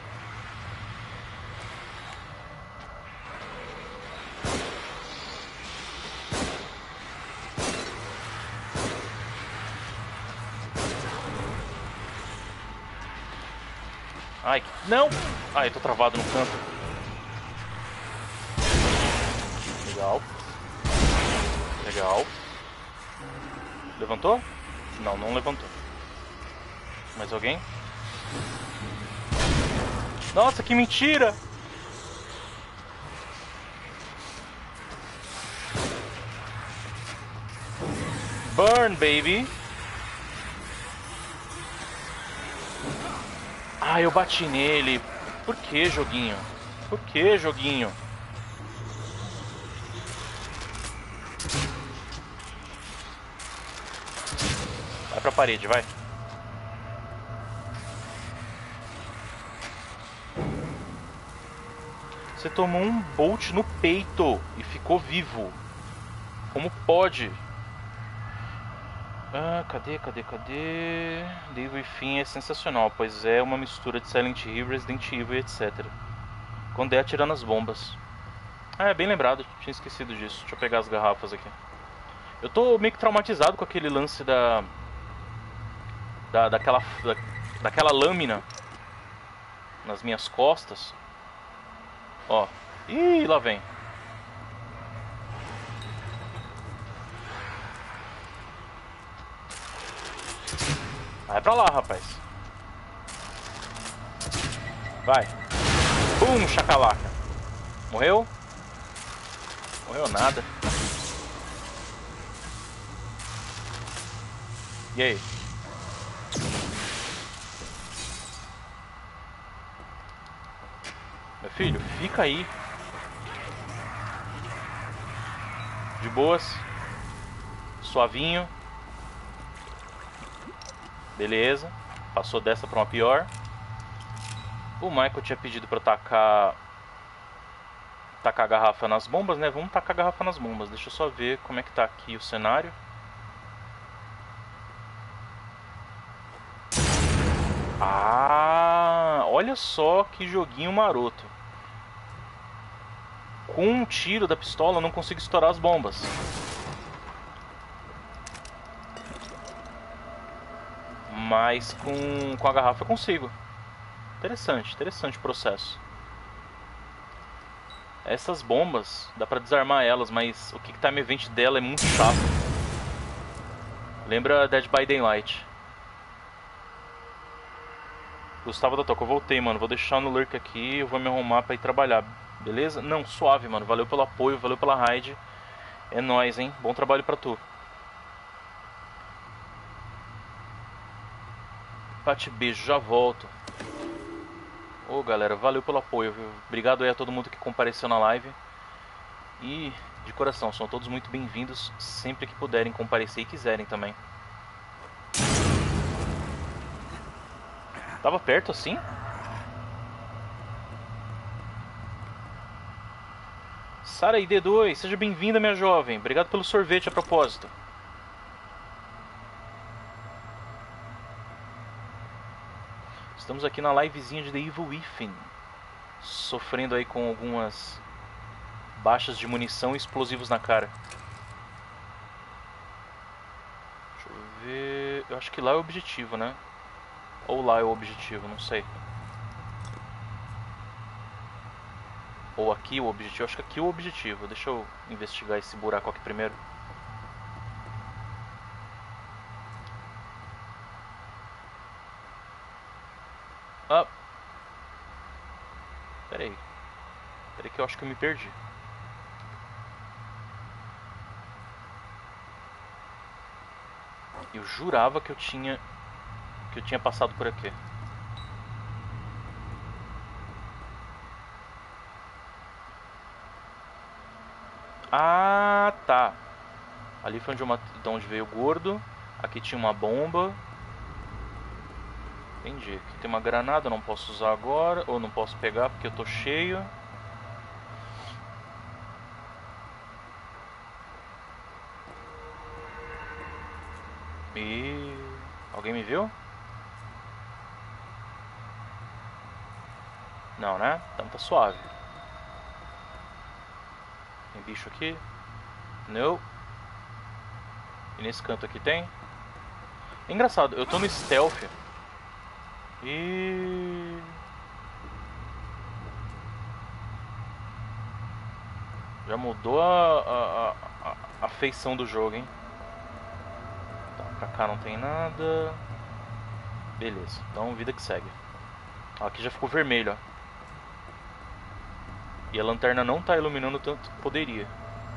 Ai, não! Ai, eu tô travado no canto. Legal. Legal. Levantou? Não, não levantou. Mais alguém? Nossa, que mentira! Burn, baby! Ah, eu bati nele. Por que, joguinho? Por que, joguinho? Vai pra parede, vai. Você tomou um bolt no peito e ficou vivo. Como pode? Ah, cadê, cadê, cadê? Devil Within é sensacional, pois é uma mistura de Silent Hill, Resident Evil e etcétera. Quando é atirando as bombas. Ah, é bem lembrado, tinha esquecido disso. Deixa eu pegar as garrafas aqui. Eu tô meio que traumatizado com aquele lance da... da daquela, da, daquela lâmina nas minhas costas. Ó. Ih, lá vem. Vai pra lá, rapaz. Vai. Pum, chacalaca. Morreu? Morreu nada. E aí? Meu filho, fica aí. De boas. Suavinho. Beleza. Passou dessa pra uma pior. O Michael tinha pedido pra eu tacar... Tacar a garrafa nas bombas, né? Vamos tacar a garrafa nas bombas. Deixa eu só ver como é que tá aqui o cenário. Ah, olha só que joguinho maroto. Com um tiro da pistola eu não consigo estourar as bombas. Mas com, com a garrafa eu consigo. Interessante, interessante o processo. Essas bombas, dá pra desarmar elas, mas o Quick Time Event dela é muito chato. Lembra Dead by Daylight. Gustavo da Toca, eu voltei, mano. Vou deixar no lurk aqui, eu vou me arrumar pra ir trabalhar. Beleza? Não, suave, mano. Valeu pelo apoio, valeu pela raid. É nóis, hein? Bom trabalho pra tu. Pate, beijo, já volto. Ô, galera, valeu pelo apoio, viu? Obrigado aí a todo mundo que compareceu na live. E, de coração, são todos muito bem-vindos sempre que puderem comparecer e quiserem também. Tava perto assim? Sara I D dois, seja bem-vinda, minha jovem. Obrigado pelo sorvete a propósito. Estamos aqui na livezinha de The Evil Within, sofrendo aí com algumas baixas de munição e explosivos na cara. Deixa eu ver... Eu acho que lá é o objetivo, né? Ou lá é o objetivo, não sei. Ou aqui o objetivo, acho que aqui é o objetivo. Deixa eu investigar esse buraco aqui primeiro. Ah! Pera aí. Pera aí que eu acho que eu me perdi. Eu jurava que eu tinha... Que eu tinha passado por aqui. Ah, tá. Ali foi onde, eu mate... de onde veio o gordo. Aqui tinha uma bomba. Entendi. Aqui tem uma granada, eu não posso usar agora. Ou não posso pegar porque eu tô cheio. E... Alguém me viu? Não, né? Então tá suave. Tem bicho aqui? Não. E nesse canto aqui tem? É engraçado, eu tô no stealth. E... Já mudou a, a, a, a feição do jogo, hein? Tá, pra cá não tem nada. Beleza, então vida que segue. Ó, aqui já ficou vermelho, ó. E a lanterna não tá iluminando tanto que poderia.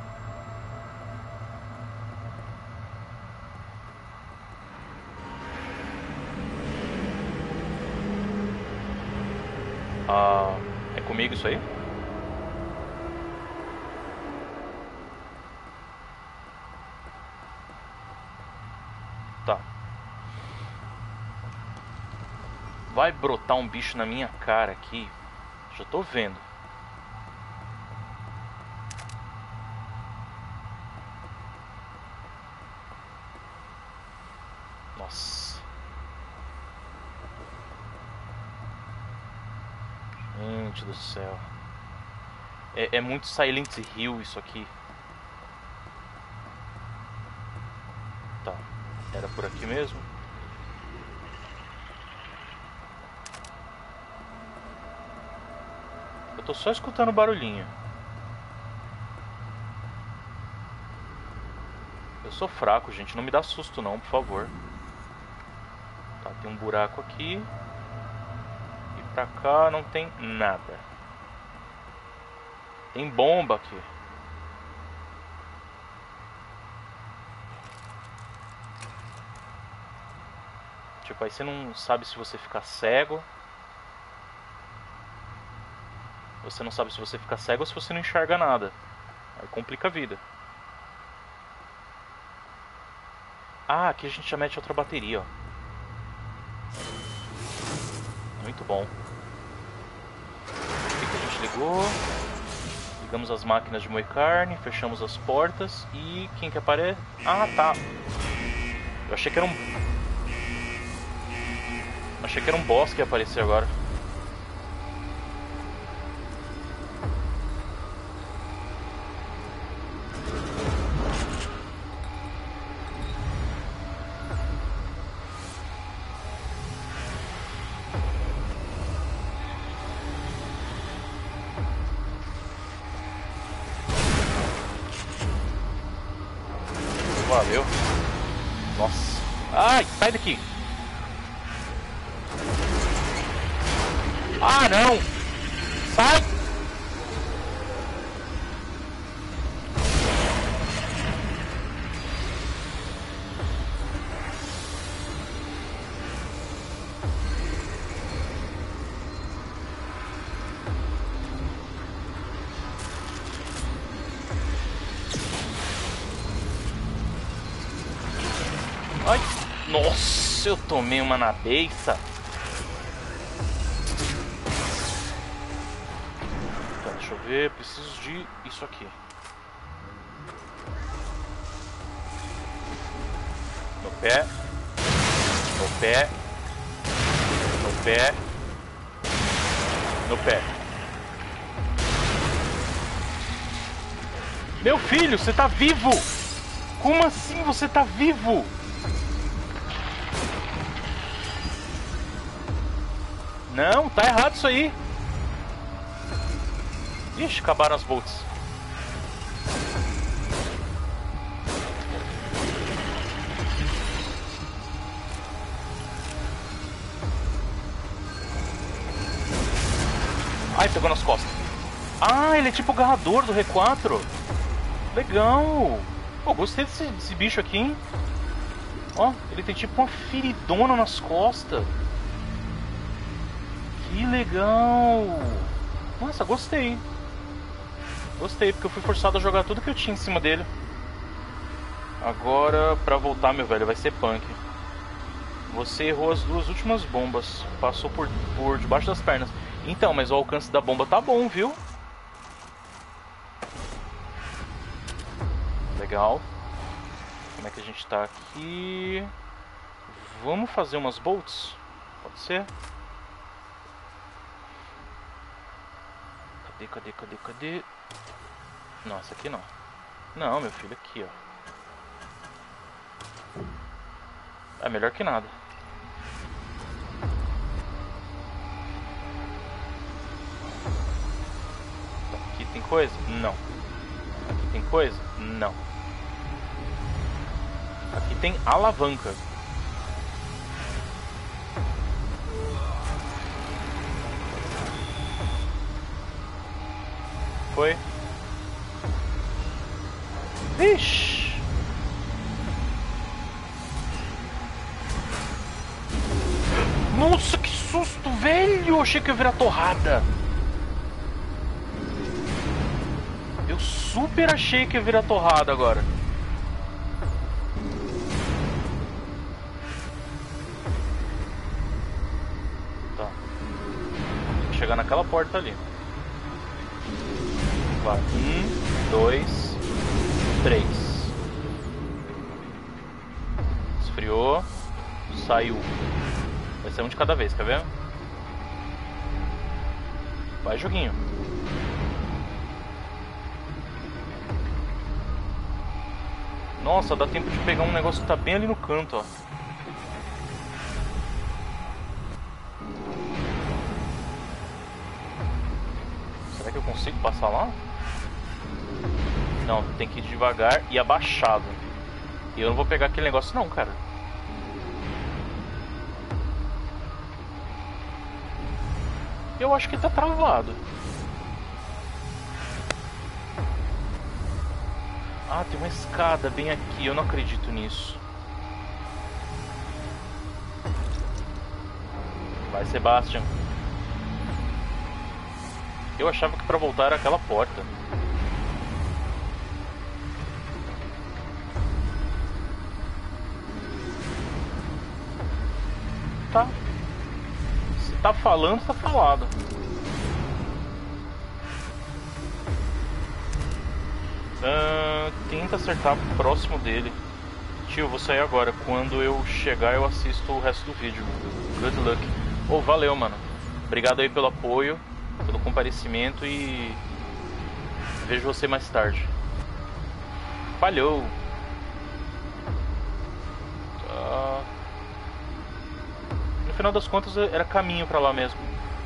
Ah, é comigo isso aí? Tá. Vai brotar um bicho na minha cara aqui. Já tô vendo. Nossa. Gente do céu. É, é muito Silent Hill isso aqui. Tá. Era por aqui mesmo? Eu tô só escutando barulhinho. Eu sou fraco, gente. Não me dá susto não, por favor. Tá, tem um buraco aqui. E pra cá não tem nada. Tem bomba aqui. Tipo, aí você não sabe se você fica cego. Você não sabe se você fica cego ou se você não enxerga nada. Aí complica a vida. Ah, aqui a gente já mete outra bateria, ó. Muito bom. Aqui que a gente ligou. Ligamos as máquinas de moer carne. Fechamos as portas. E quem que aparece? Ah, tá. Eu achei que era um... Achei que era um boss que ia aparecer agora. Valeu. Nossa. Ai, sai daqui. Ah, não. Sai. Ai, nossa, eu tomei uma na beiça. Tá, deixa eu ver, preciso de isso aqui. No pé. No pé. No pé. No pé. Meu filho, você tá vivo! Como assim você tá vivo? Não, tá errado isso aí. Ixi, acabaram as bolts. Ai, pegou nas costas. Ah, ele é tipo o garrador do R quatro. Legal. Pô, gostei desse, desse bicho aqui, hein? Ó, ele tem tipo uma feridona nas costas. Que legal. Nossa, gostei. Gostei, porque eu fui forçado a jogar tudo que eu tinha em cima dele. Agora, pra voltar, meu velho, vai ser punk. Você errou as duas últimas bombas. Passou por, por debaixo das pernas. Então, mas o alcance da bomba tá bom, viu? Legal. Como é que a gente tá aqui? Vamos fazer umas bolts? Pode ser? Cadê, cadê, cadê, cadê? Nossa, aqui não. Não, meu filho, aqui, ó. É melhor que nada. Aqui tem coisa? Não. Aqui tem coisa? Não. Aqui tem alavanca. Foi? Vixe! Nossa, que susto, velho! Eu achei que ia virar torrada. Eu super achei que ia virar torrada agora. Tá. Tem que chegar naquela porta ali. Vai. Um, dois, três. Esfriou. Saiu. Vai ser um de cada vez, quer ver? Vai, joguinho. Nossa, dá tempo de pegar um negócio que tá bem ali no canto, ó. Será que eu consigo passar lá? Não, tem que ir devagar e abaixado. E eu não vou pegar aquele negócio não, cara. Eu acho que tá travado. Ah, tem uma escada bem aqui. Eu não acredito nisso. Vai, Sebastian. Eu achava que pra voltar era aquela porta. Tá. Se tá falando, tá falado. Uh, tenta acertar próximo dele. Tio, eu vou sair agora. Quando eu chegar, eu assisto o resto do vídeo. Good luck. Oh, valeu, mano. Obrigado aí pelo apoio, pelo comparecimento e vejo você mais tarde. Falhou. Tá. No final das contas, era caminho pra lá mesmo.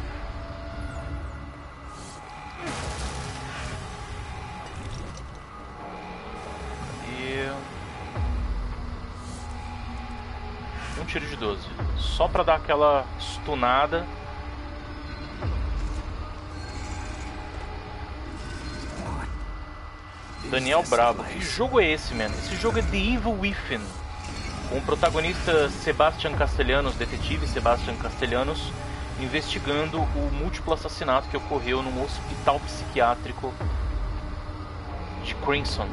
Um tiro de doze. Só pra dar aquela stunada. Daniel Bravo. Que jogo é esse, mano? Esse jogo é The Evil Within. Com o protagonista Sebastian Castellanos, detetive Sebastian Castellanos, investigando o múltiplo assassinato que ocorreu num hospital psiquiátrico de Crimson.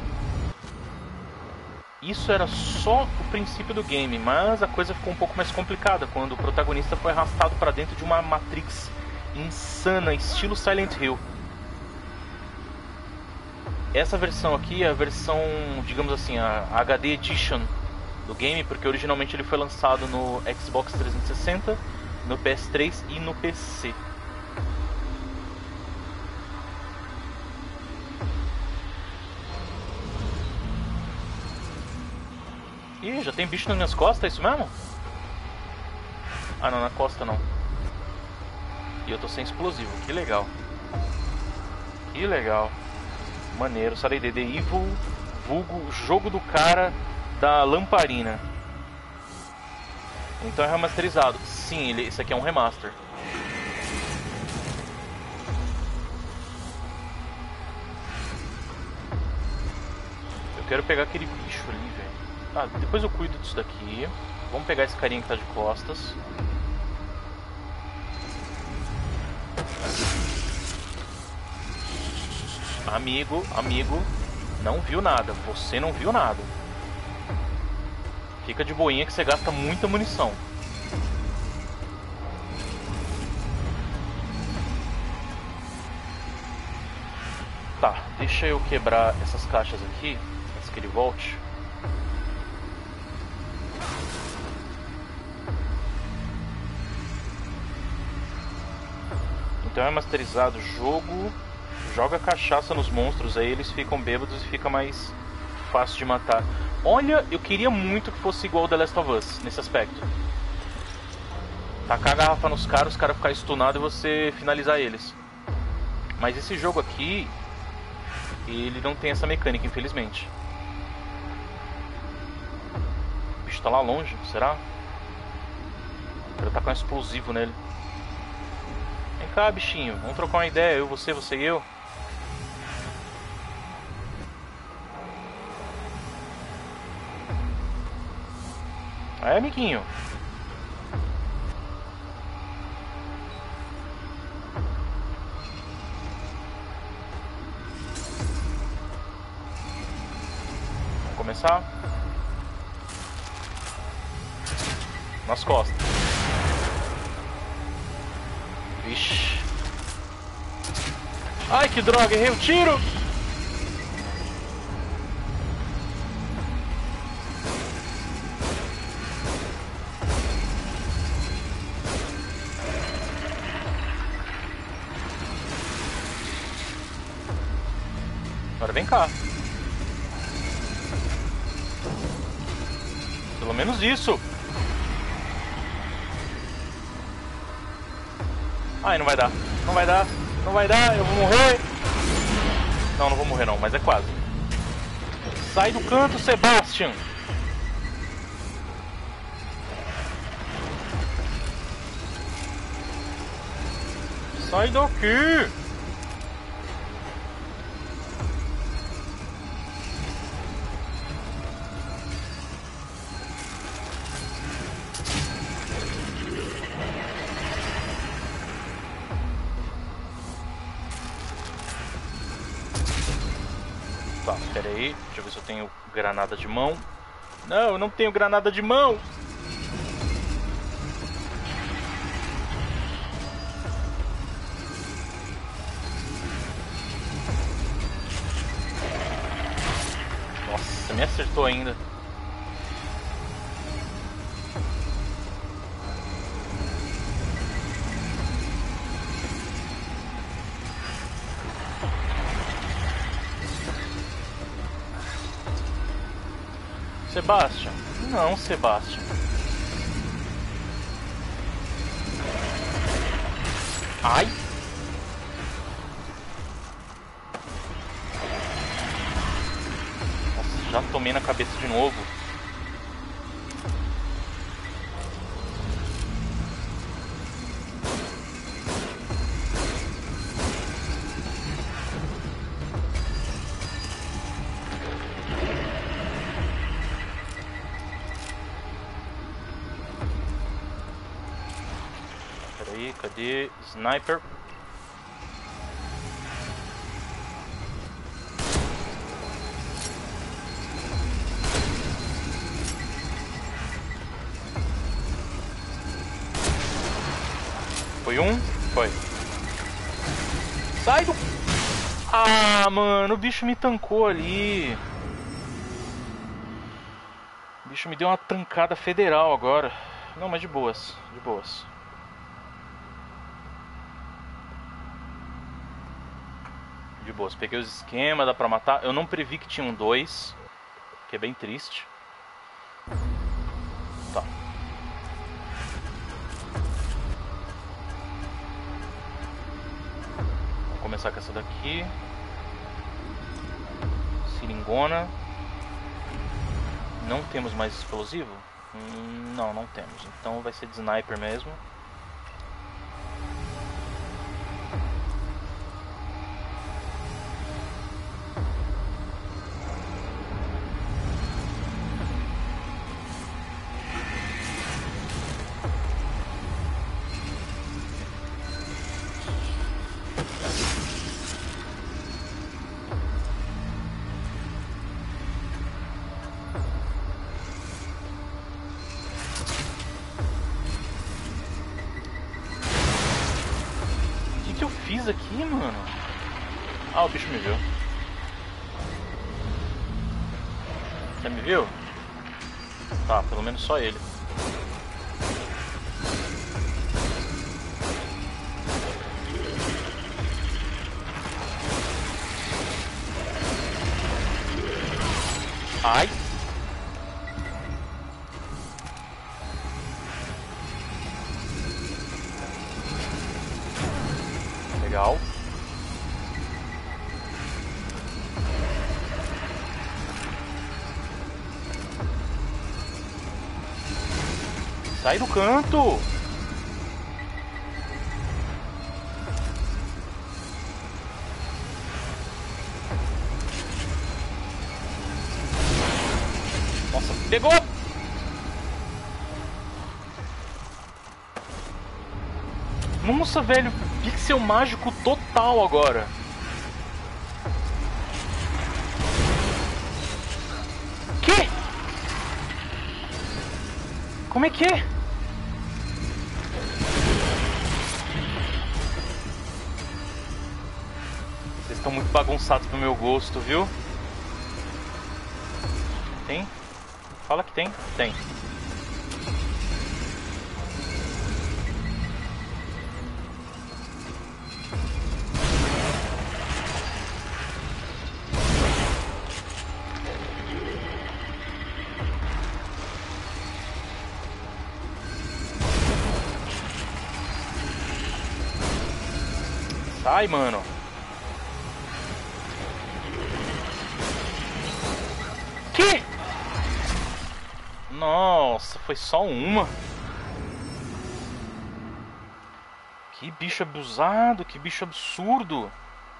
Isso era só o princípio do game, mas a coisa ficou um pouco mais complicada quando o protagonista foi arrastado para dentro de uma Matrix insana, estilo Silent Hill. Essa versão aqui é a versão, digamos assim, a H D Edition do game, porque originalmente ele foi lançado no Xbox trezentos e sessenta, no P S três e no P C. Ih, já tem bicho nas minhas costas, é isso mesmo? Ah, não, na costa não. E eu tô sem explosivo, que legal. Que legal. Maneiro, sarei de The Evil, vulgo jogo do cara da lamparina. Então é remasterizado. Sim, ele, esse aqui é um remaster. Eu quero pegar aquele bicho ali, velho. Ah, depois eu cuido disso daqui. Vamos pegar esse carinha que tá de costas. Amigo, amigo, não viu nada. Você não viu nada. Fica de boinha que você gasta muita munição. Tá, deixa eu quebrar essas caixas aqui antes que ele volte. Então é masterizado o jogo. Joga cachaça nos monstros, aí eles ficam bêbados e fica mais fácil de matar. Olha, eu queria muito que fosse igual ao The Last of Us nesse aspecto. Tacar a garrafa nos caras, os caras ficarem stunados e você finalizar eles. Mas esse jogo aqui, ele não tem essa mecânica, infelizmente. O bicho tá lá longe, será? Eu quero tacar um explosivo nele. Vem cá, bichinho, vamos trocar uma ideia, eu, você, você e eu. Aí, amiguinho. Vamos começar. Nas costas. Vixe. Ai, que droga, errei o tiro! Agora vem cá. Pelo menos isso. Ai, não vai dar. Não vai dar. Não vai dar. Eu vou morrer. Não, não vou morrer não, mas é quase. Sai do canto, Sebastian. Sai daqui. Tá, pera aí, deixa eu ver se eu tenho granada de mão. Não, eu não tenho granada de mão. Nossa, me acertou ainda. Sebastian? Não, Sebastian. Ai! Nossa, já tomei na cabeça de novo. Cadê? Sniper. Foi um? Foi. Sai do... Ah, mano, o bicho me tancou ali. O bicho me deu uma tancada federal agora. Não, mas de boas, de boas. De boas, peguei os esquemas, dá pra matar. Eu não previ que tinham dois, que é bem triste. Tá. Vamos começar com essa daqui. Seringona. Não temos mais explosivo? Hum, não, não temos. Então vai ser de sniper mesmo. que eu fiz aqui, mano? Ah, o bicho me viu. Você me viu? Tá, pelo menos só ele. Ai. Legal. Sai do canto! Nossa, pegou! Nossa, velho, pixel mágico total agora. Que? Como é que é? Vocês estão muito bagunçados pro meu gosto, viu? Tem? Fala que tem. Tem. Sai, mano. Que? Nossa, foi só uma. Que bicho abusado, que bicho absurdo.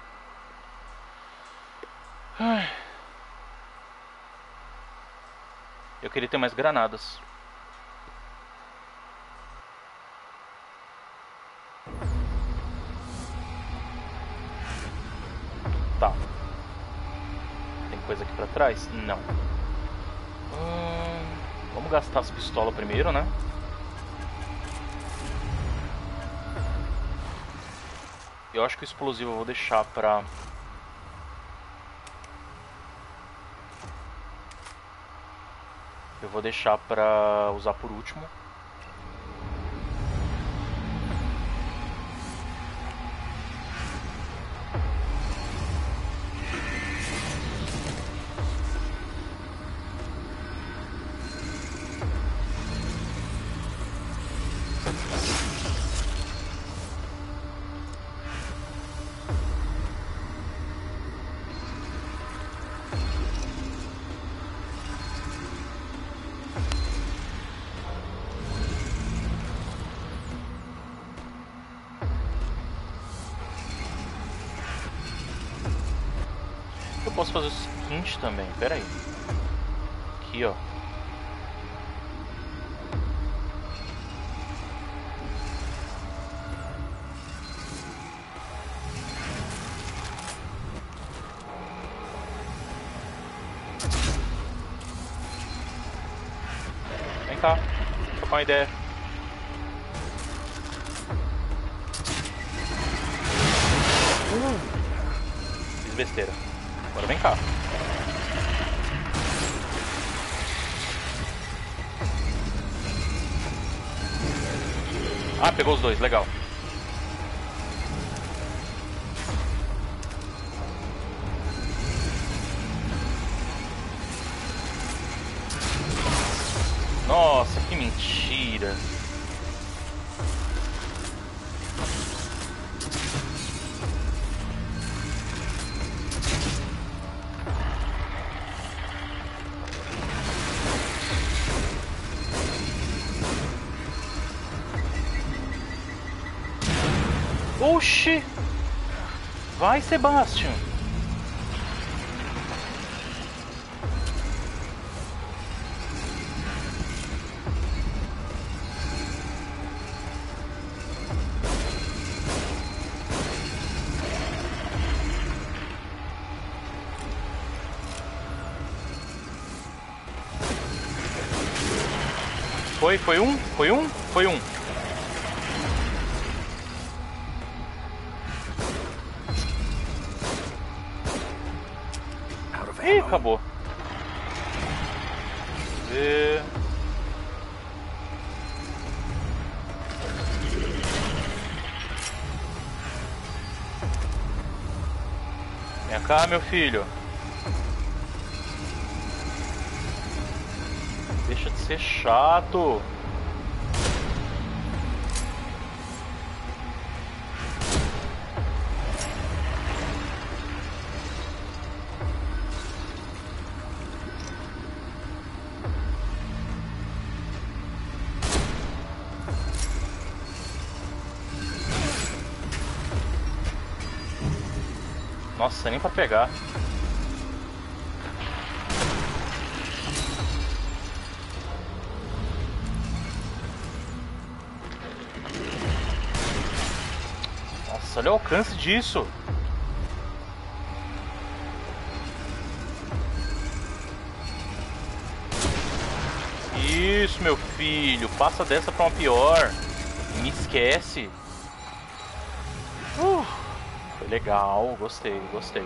Ai. Eu queria ter mais granadas. Tá. Tem coisa aqui pra trás? Não. Hum, vamos gastar as pistolas primeiro, né? Eu acho que o explosivo eu vou deixar pra... Eu vou deixar pra usar por último. Eu posso fazer o seguinte também, pera aí. Aqui, ó. Vem cá, trocar uma ideia. Uh, fiz besteira. Agora vem cá. Ah, pegou os dois, legal. Nossa, que mentira. Oxi! Vai, Sebastian! Foi, foi um? Foi um? Foi um. Ih, acabou. E... Vem cá, meu filho. Deixa de ser chato. Nossa, nem pra pegar. Nossa, olha o alcance disso. Isso, meu filho. Passa dessa pra uma pior. Me esquece. Uh. Legal, gostei, gostei.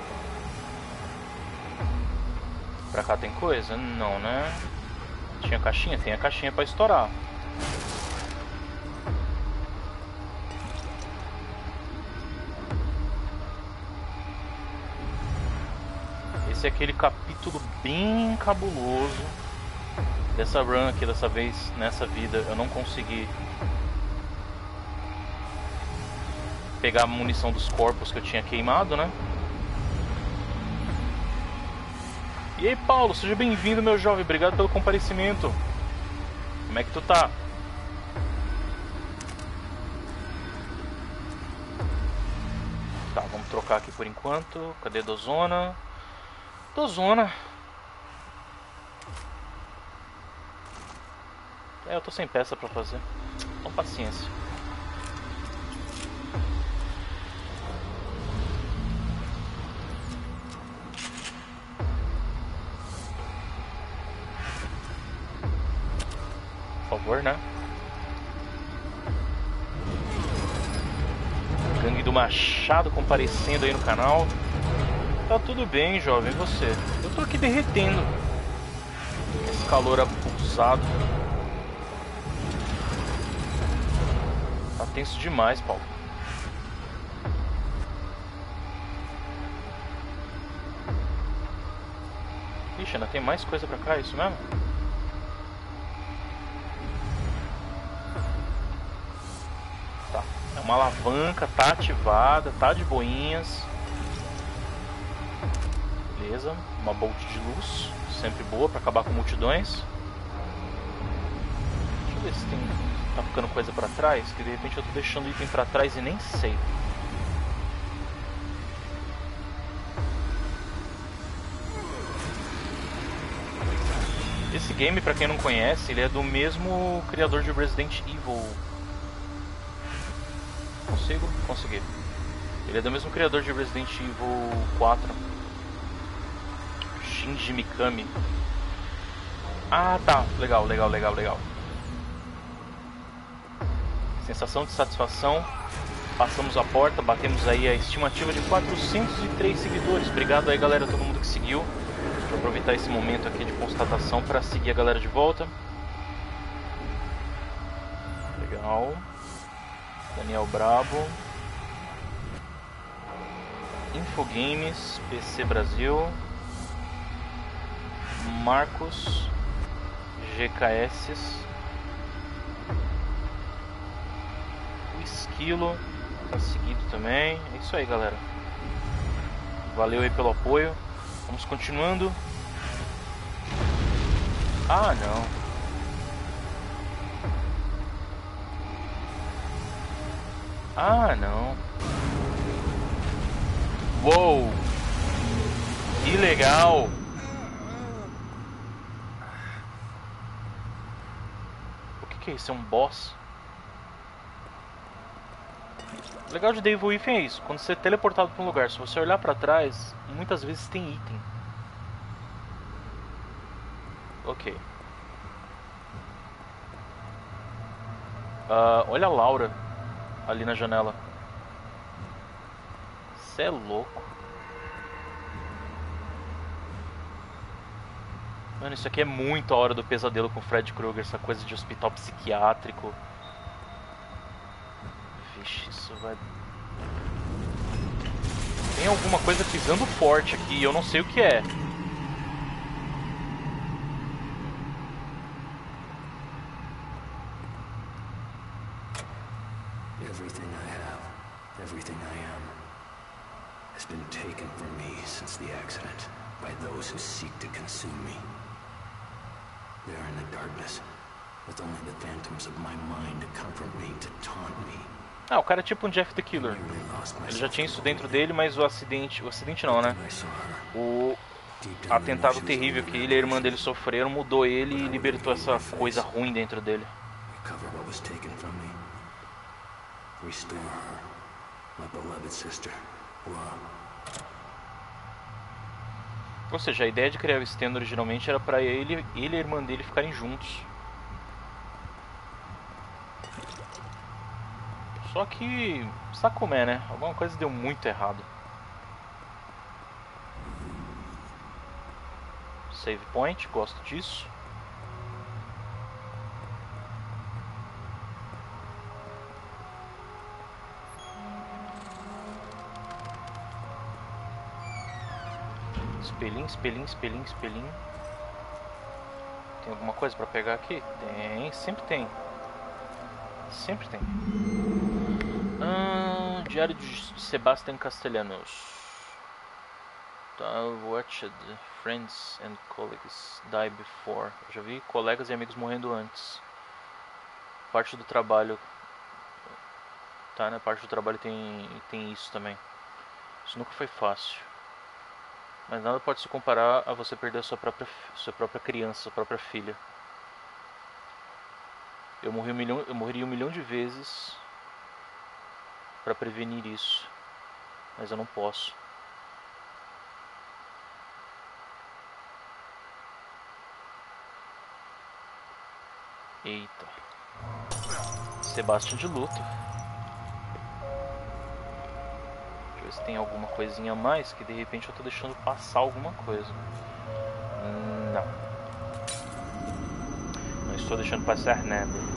Pra cá tem coisa? Não, né? Tinha caixinha? Tem a caixinha pra estourar. Esse é aquele capítulo bem cabuloso dessa run aqui, dessa vez, nessa vida. Eu não consegui pegar a munição dos corpos que eu tinha queimado, né? E aí, Paulo, seja bem-vindo, meu jovem. Obrigado pelo comparecimento. Como é que tu tá? Tá, vamos trocar aqui por enquanto. Cadê Dozona? Dozona. É, eu tô sem peça pra fazer. Então, paciência. Por favor, né? Gangue do Machado comparecendo aí no canal. Tá tudo bem, jovem, e você? Eu tô aqui derretendo. Esse calor abusado. Tá tenso demais, Paulo. Ixi, ainda tem mais coisa pra cá, é isso mesmo? Tá, é uma alavanca, tá ativada, tá de boinhas. Beleza, uma bolt de luz, sempre boa pra acabar com multidões. Deixa eu ver se tem, tá ficando coisa pra trás, que de repente eu tô deixando item pra trás e nem sei. Esse game, pra quem não conhece, ele é do mesmo criador de Resident Evil. Consigo? Consegui. Ele é do mesmo criador de Resident Evil quatro. Shinji Mikami. Ah, tá. Legal, legal, legal, legal. Sensação de satisfação. Passamos a porta, batemos aí a estimativa de quatrocentos e três seguidores. Obrigado aí, galera, todo mundo que seguiu. Deixa eu aproveitar esse momento aqui de constatação para seguir a galera de volta. Legal. Daniel Brabo. Infogames, P C Brasil. Marcos, G K S, o Esquilo tá seguido também. É isso aí, galera. Valeu aí pelo apoio. Vamos continuando. Ah, não. Ah, não. Uou! Que legal! O que é isso? É um boss? O legal de Devil Within é isso. Quando você é teleportado para um lugar, se você olhar para trás, muitas vezes tem item. Ok. Uh, olha a Laura ali na janela. Cê é louco. Mano, isso aqui é muito a hora do pesadelo com o Fred Krueger, essa coisa de hospital psiquiátrico. Vixe, isso vai... Tem alguma coisa pisando forte aqui, eu não sei o que é. Everything I have, everything I am, has been taken from me since the accident by those who seek to consume me. They are in the darkness, with only the phantoms of my mind to comfort me, to taunt me. Ah, o cara é tipo um Jeff the Killer. Ele já tinha isso dentro dele, mas o acidente... O acidente não, né? O atentado terrível que ele e a irmã dele sofreram mudou ele e libertou essa coisa ruim dentro dele. Ou seja, a ideia de criar o Stan originalmente era pra ele, ele e a irmã dele ficarem juntos. Só que, sabe como é, né? Alguma coisa deu muito errado. Save point, gosto disso. Espelhinho, espelhinho, espelhinho, espelhinho. Tem alguma coisa pra pegar aqui? Tem, sempre tem. Sempre tem. Ah, Diário de Sebastian Castellanos. I watched friends and colleagues die before. Eu já vi colegas e amigos morrendo antes. Parte do trabalho. Tá, né? Parte do trabalho tem, tem isso também. Isso nunca foi fácil. Mas nada pode se comparar a você perder a sua própria, sua própria criança, sua própria filha. Eu morri um milhão, eu morreria um milhão de vezes para prevenir isso, mas eu não posso. Eita. Sebastian de luto. Deixa eu ver se tem alguma coisinha a mais, que de repente eu tô deixando passar alguma coisa. Não. Não estou deixando passar nada.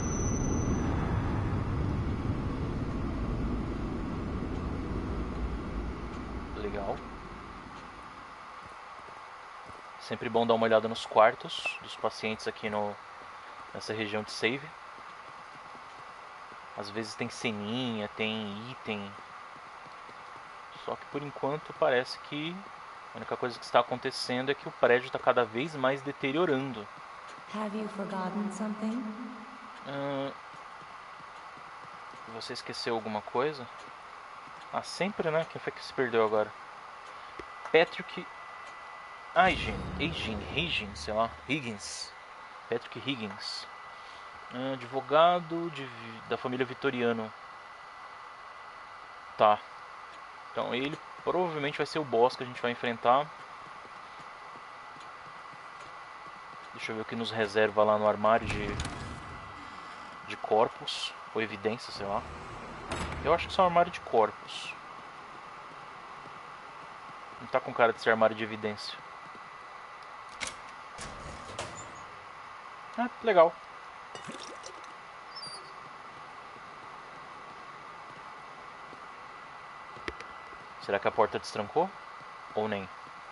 Legal. Sempre bom dar uma olhada nos quartos dos pacientes aqui no, nessa região de save. Às vezes tem ceninha, tem item. Só que por enquanto parece que a única coisa que está acontecendo é que o prédio está cada vez mais deteriorando. Have you forgotten something? Hum, você esqueceu alguma coisa? Ah, sempre, né? Quem foi que se perdeu agora? Patrick... Ah, Higgins, Higgins, sei lá, Higgins. Patrick Higgins. Ah, advogado de, da família Vitoriano. Tá. Então ele provavelmente vai ser o boss que a gente vai enfrentar. Deixa eu ver o que nos reserva lá no armário de, de corpos. Ou evidência, sei lá. Eu acho que isso é um armário de corpos. Não tá com cara de ser armário de evidência. Ah, legal. Será que a porta destrancou? Ou nem?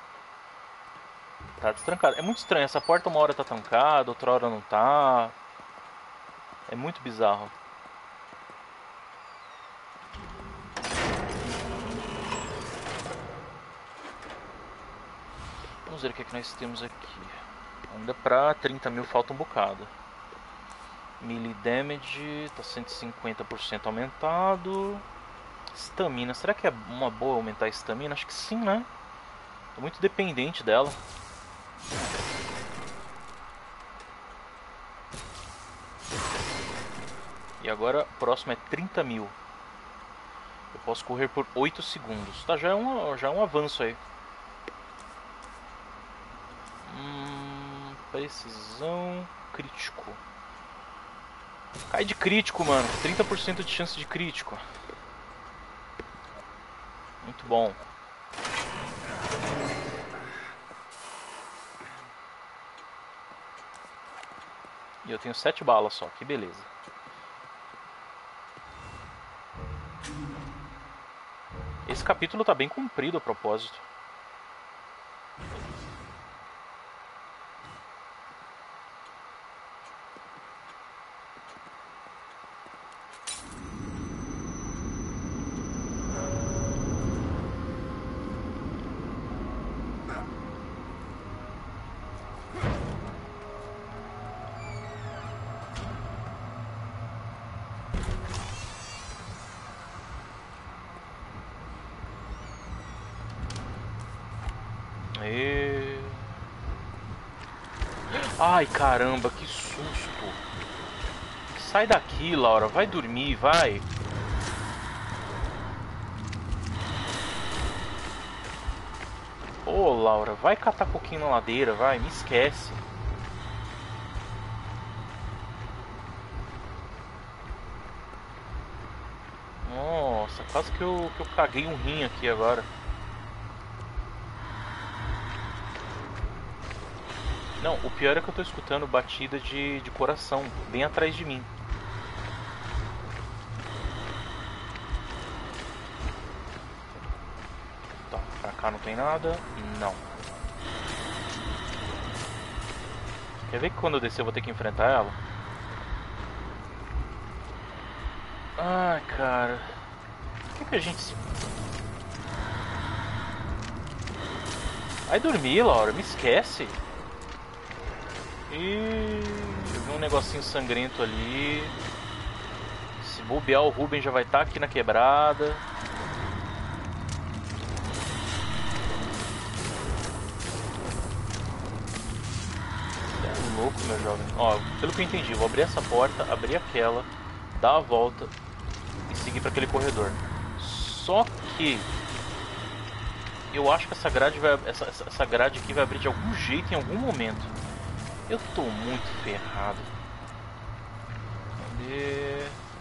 Tá destrancada. É muito estranho. Essa porta uma hora tá trancada, outra hora não tá. É muito bizarro. Vamos ver o que é que nós temos aqui. Ainda pra trinta mil falta um bocado. Melee damage tá cento e cinquenta por cento aumentado. Stamina, será que é uma boa aumentar a stamina? Acho que sim, né? Tô muito dependente dela. E agora, o próximo é trinta mil. Eu posso correr por oito segundos. Tá, já é um, já é um avanço aí. Hum, precisão crítico. Cai de crítico, mano. trinta por cento de chance de crítico. Muito bom. E eu tenho sete balas só, que beleza. Esse capítulo tá bem comprido a propósito. E... Ai, caramba, que susto. Sai daqui, Laura. Vai dormir, vai. Ô, Laura, vai catar coquinho na ladeira, vai. Me esquece. Nossa, quase que eu, que eu caguei um rim aqui agora. Não, o pior é que eu tô escutando batida de, de coração bem atrás de mim. Tá, pra cá não tem nada. Não. Quer ver que quando eu descer eu vou ter que enfrentar ela? Ai, cara. Por que, que a gente se... Vai dormir, Laura. Me esquece. E eu vi um negocinho sangrento ali. Se bobear, o Ruben já vai estar aqui na quebrada. É louco, meu jovem. Ó, pelo que eu entendi, eu vou abrir essa porta, abrir aquela, dar a volta e seguir para aquele corredor. Só que eu acho que essa grade vai, essa, essa grade aqui vai abrir de algum jeito em algum momento. Eu tô muito ferrado. Cadê?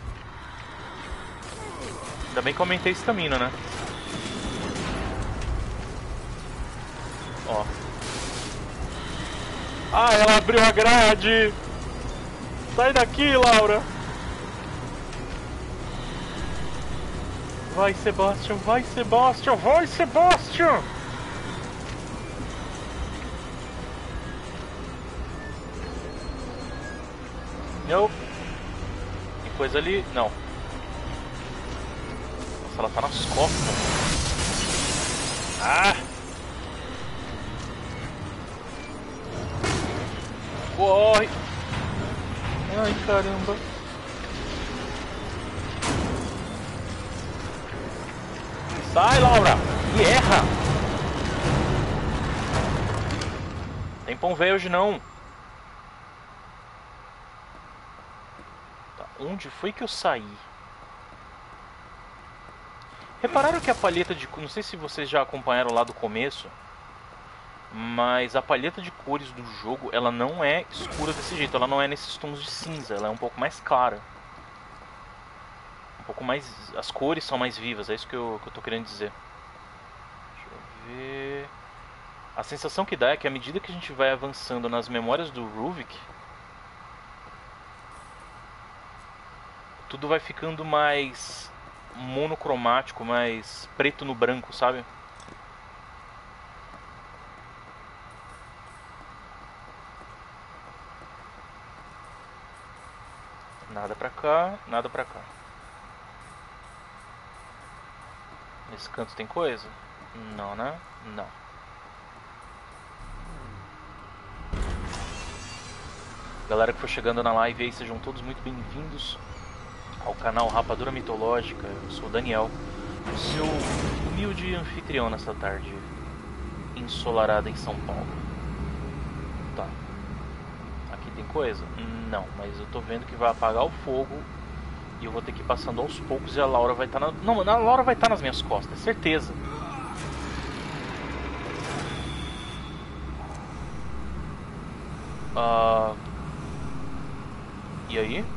Ainda bem que eu aumentei a estamina, né? Ó. Ah, ela abriu a grade! Sai daqui, Laura! Vai, Sebastian! Vai, Sebastian! Vai, Sebastian! Não. Tem coisa ali? Não. Nossa, ela tá nas costas. Ah! Corre! Ai, caramba. Sai, Laura! E erra! Tem pão velho hoje não. Onde foi que eu saí? Repararam que a palheta de... Não sei se vocês já acompanharam lá do começo, mas a palheta de cores do jogo, ela não é escura desse jeito. Ela não é nesses tons de cinza. Ela é um pouco mais clara. Um pouco mais... As cores são mais vivas. É isso que eu, que eu tô querendo dizer. Deixa eu ver... A sensação que dá é que à medida que a gente vai avançando nas memórias do Ruvik, tudo vai ficando mais monocromático, mais preto no branco, sabe? Nada pra cá, nada pra cá. Nesse canto tem coisa? Não, né? Não. Galera que for chegando na live aí, sejam todos muito bem-vindos ao canal Rapadura Mitológica. Eu sou o Daniel, o seu humilde anfitrião nessa tarde ensolarada em São Paulo. Tá. Aqui tem coisa? Não, mas eu tô vendo que vai apagar o fogo e eu vou ter que ir passando aos poucos e a Laura vai estar na... Não, a Laura vai estar nas minhas costas, certeza. Ah... E aí?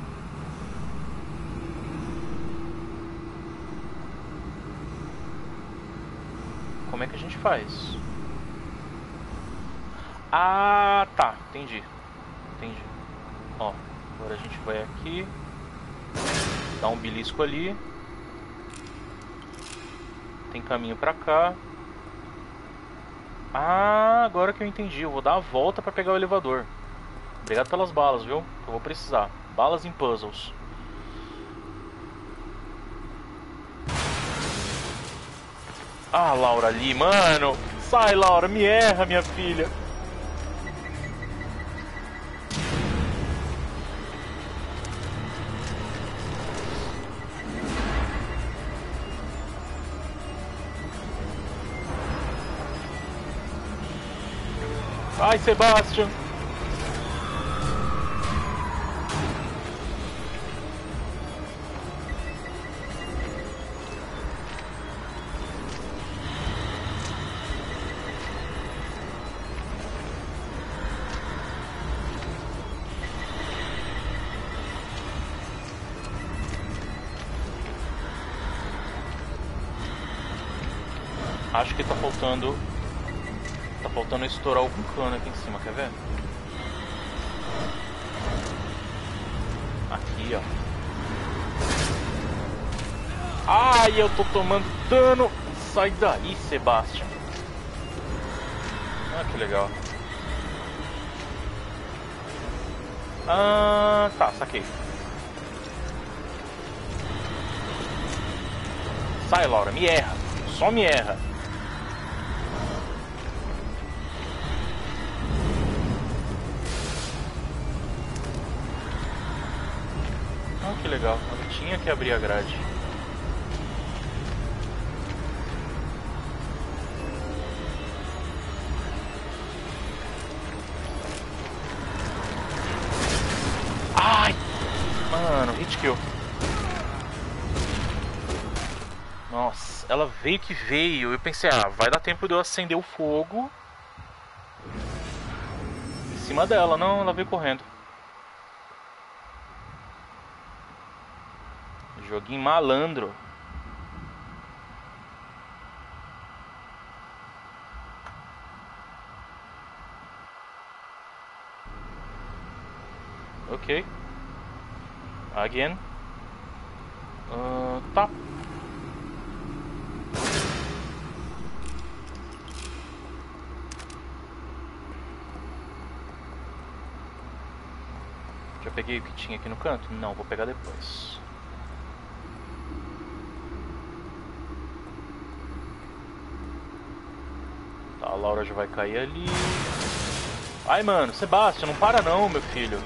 Como é que a gente faz? Ah, tá, entendi. Entendi. Agora a gente vai aqui. Dá um belisco ali. Tem caminho pra cá. Ah, agora que eu entendi. Eu vou dar a volta pra pegar o elevador. Obrigado pelas balas, viu? Eu vou precisar. Balas em puzzles. Ah, Laura ali, mano. Sai, Laura, me erra, minha filha. Ai, Sebastian. Acho que tá faltando... Tá faltando estourar algum cano aqui em cima, quer ver? Aqui, ó. Ai, eu tô tomando dano! Sai daí, Sebastian. Ah, que legal. Ah, tá, saquei. Sai, Laura, me erra. Só me erra. Que legal, eu tinha que abrir a grade. Ai! Mano, hit kill. Nossa, ela veio que veio. Eu pensei, ah, vai dar tempo de eu acender o fogo em cima dela. Não, ela veio correndo. Joguinho malandro. Ok. Again. Uh, tá. Já peguei o que tinha aqui no canto? Não, vou pegar depois. A Laura já vai cair ali. Ai, mano, Sebastian, não para não, meu filho.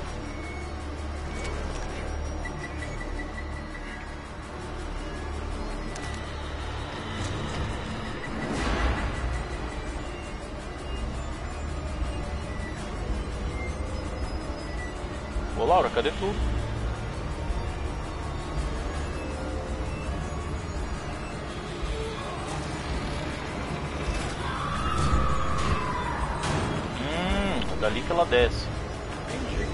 Ô, Laura, cadê tu? Dali que ela desce. Entendi.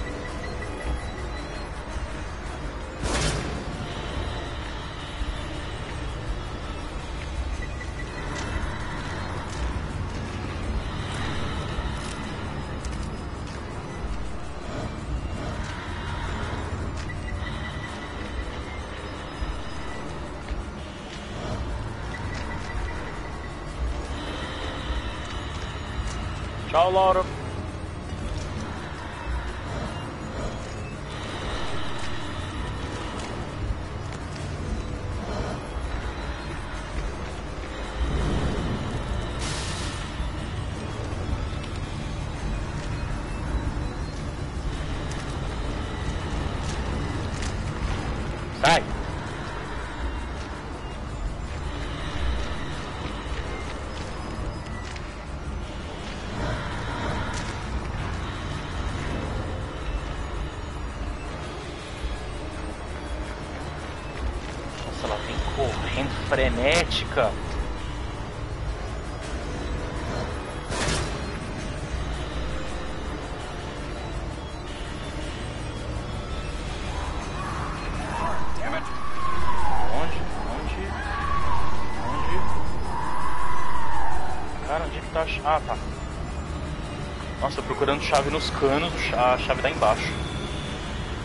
Tchau, Laura. Sai! Nossa, ela vem correndo frenética. Ah, tá. Nossa, procurando chave nos canos, a chave tá embaixo.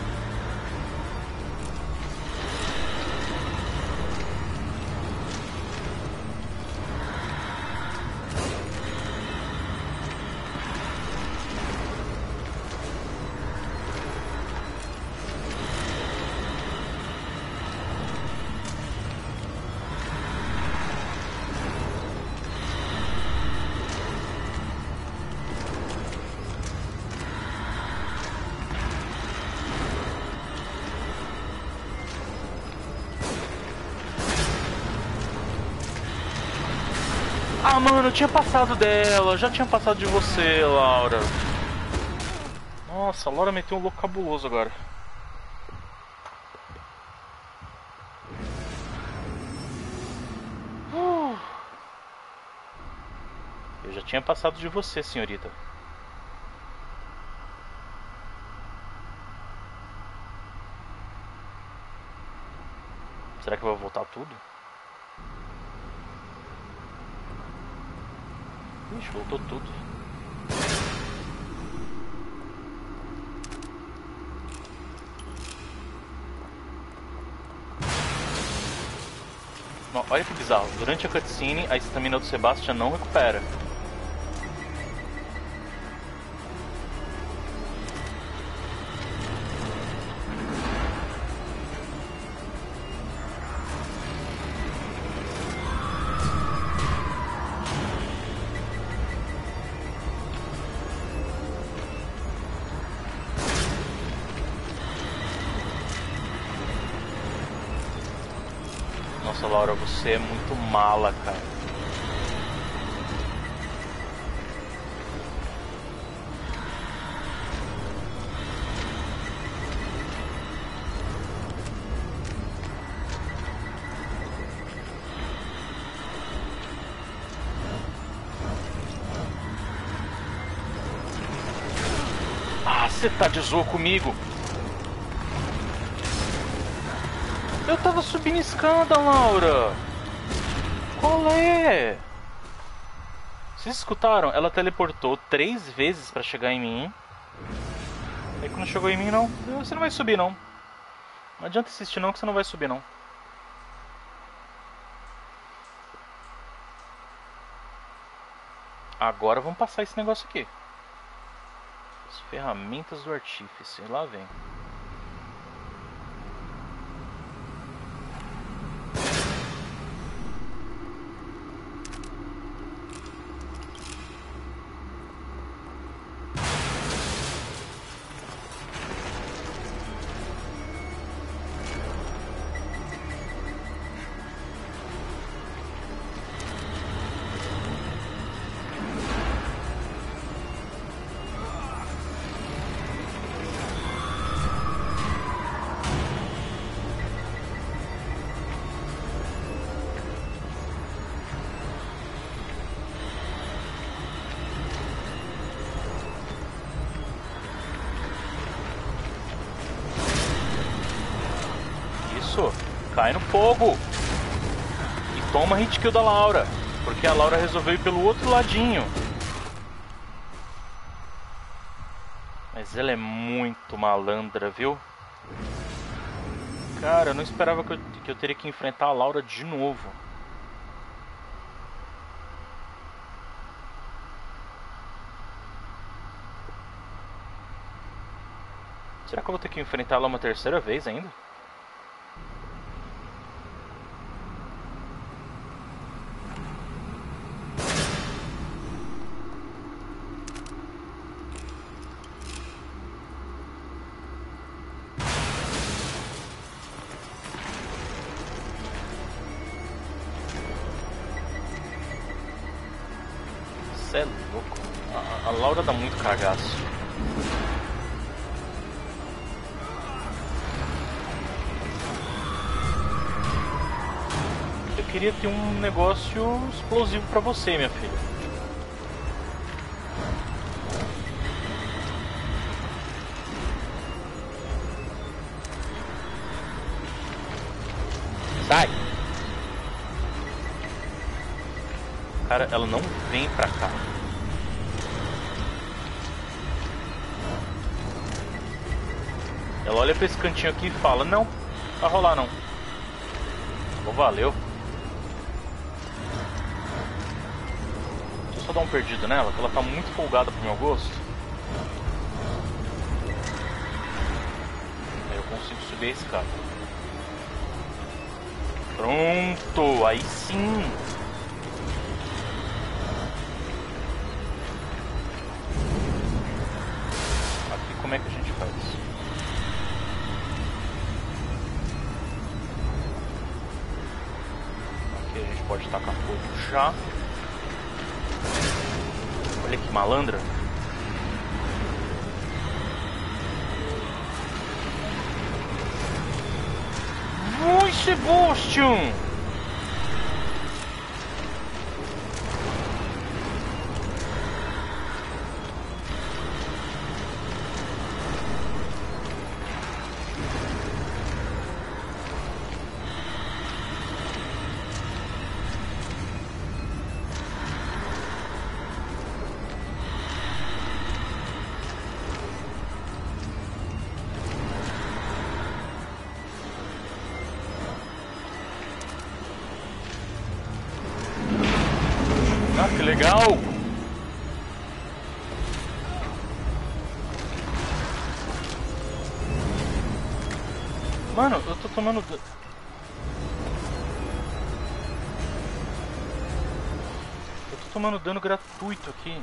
Ah, mano, eu tinha passado dela. Já tinha passado de você, Laura. Nossa, a Laura meteu um louco cabuloso agora. Uh. Eu já tinha passado de você, senhorita. Será que vai voltar tudo? Ixi, voltou tudo. Não, olha que bizarro. Durante a cutscene, a estamina do Sebastian não recupera. Nossa, Laura, você é muito mala, cara. Ah, você tá de zoa comigo? Eu tava subindo escada, Laura. Qual é? Vocês escutaram? Ela teleportou três vezes pra chegar em mim. Aí quando chegou em mim, não. Você não vai subir, não. Não adianta insistir, não, que você não vai subir, não. Agora vamos passar esse negócio aqui. As ferramentas do artífice. Lá vem. Cai no fogo. E toma hit kill da Laura. Porque a Laura resolveu ir pelo outro ladinho. Mas ela é muito malandra, viu? Cara, eu não esperava que eu, que eu teria que enfrentar a Laura de novo. Será que eu vou ter que enfrentar ela uma terceira vez ainda? Cê é louco. A, a Laura dá muito cagaço. Eu queria ter um negócio explosivo pra você, minha filha. Sai! Cara, ela não vem pra cá. Ela olha pra esse cantinho aqui e fala: não, não vai rolar não. Oh, valeu. Deixa eu só dar um perdido nela, que ela tá muito folgada pro meu gosto. Aí eu consigo subir a escada. Pronto, aí sim. Como é que a gente faz? Aqui a gente pode tacar fogo já. Olha que malandra. Oi, Sebastian! Ah, que legal! Mano, eu tô tomando... Eu tô tomando dano gratuito aqui.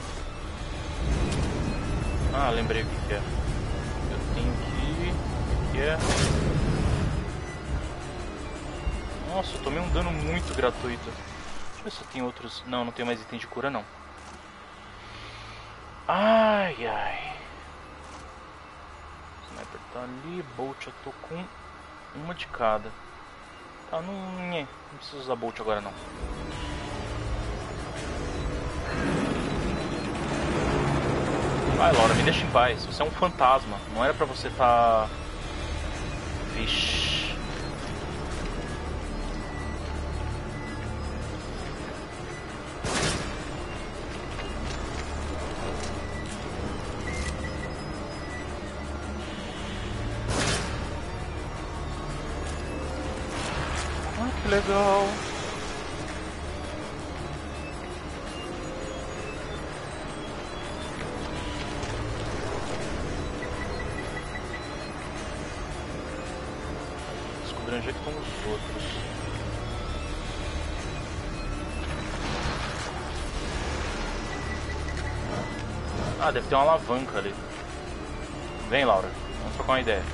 Ah, lembrei o que que é. Eu tenho que... O que é? Nossa, eu tomei um dano muito gratuito. Deixa eu ver se tem outros... Não, não tem mais item de cura, não. Ai, ai. Sniper tá ali. Bolt eu tô com uma de cada. Tá, não... Não preciso usar Bolt agora, não. Vai, Laura, me deixa em paz. Você é um fantasma. Não era pra você tá... Vixe. Que legal. Descobrir onde é que estão os outros. Ah, deve ter uma alavanca ali. Vem, Laura. Vamos trocar uma ideia.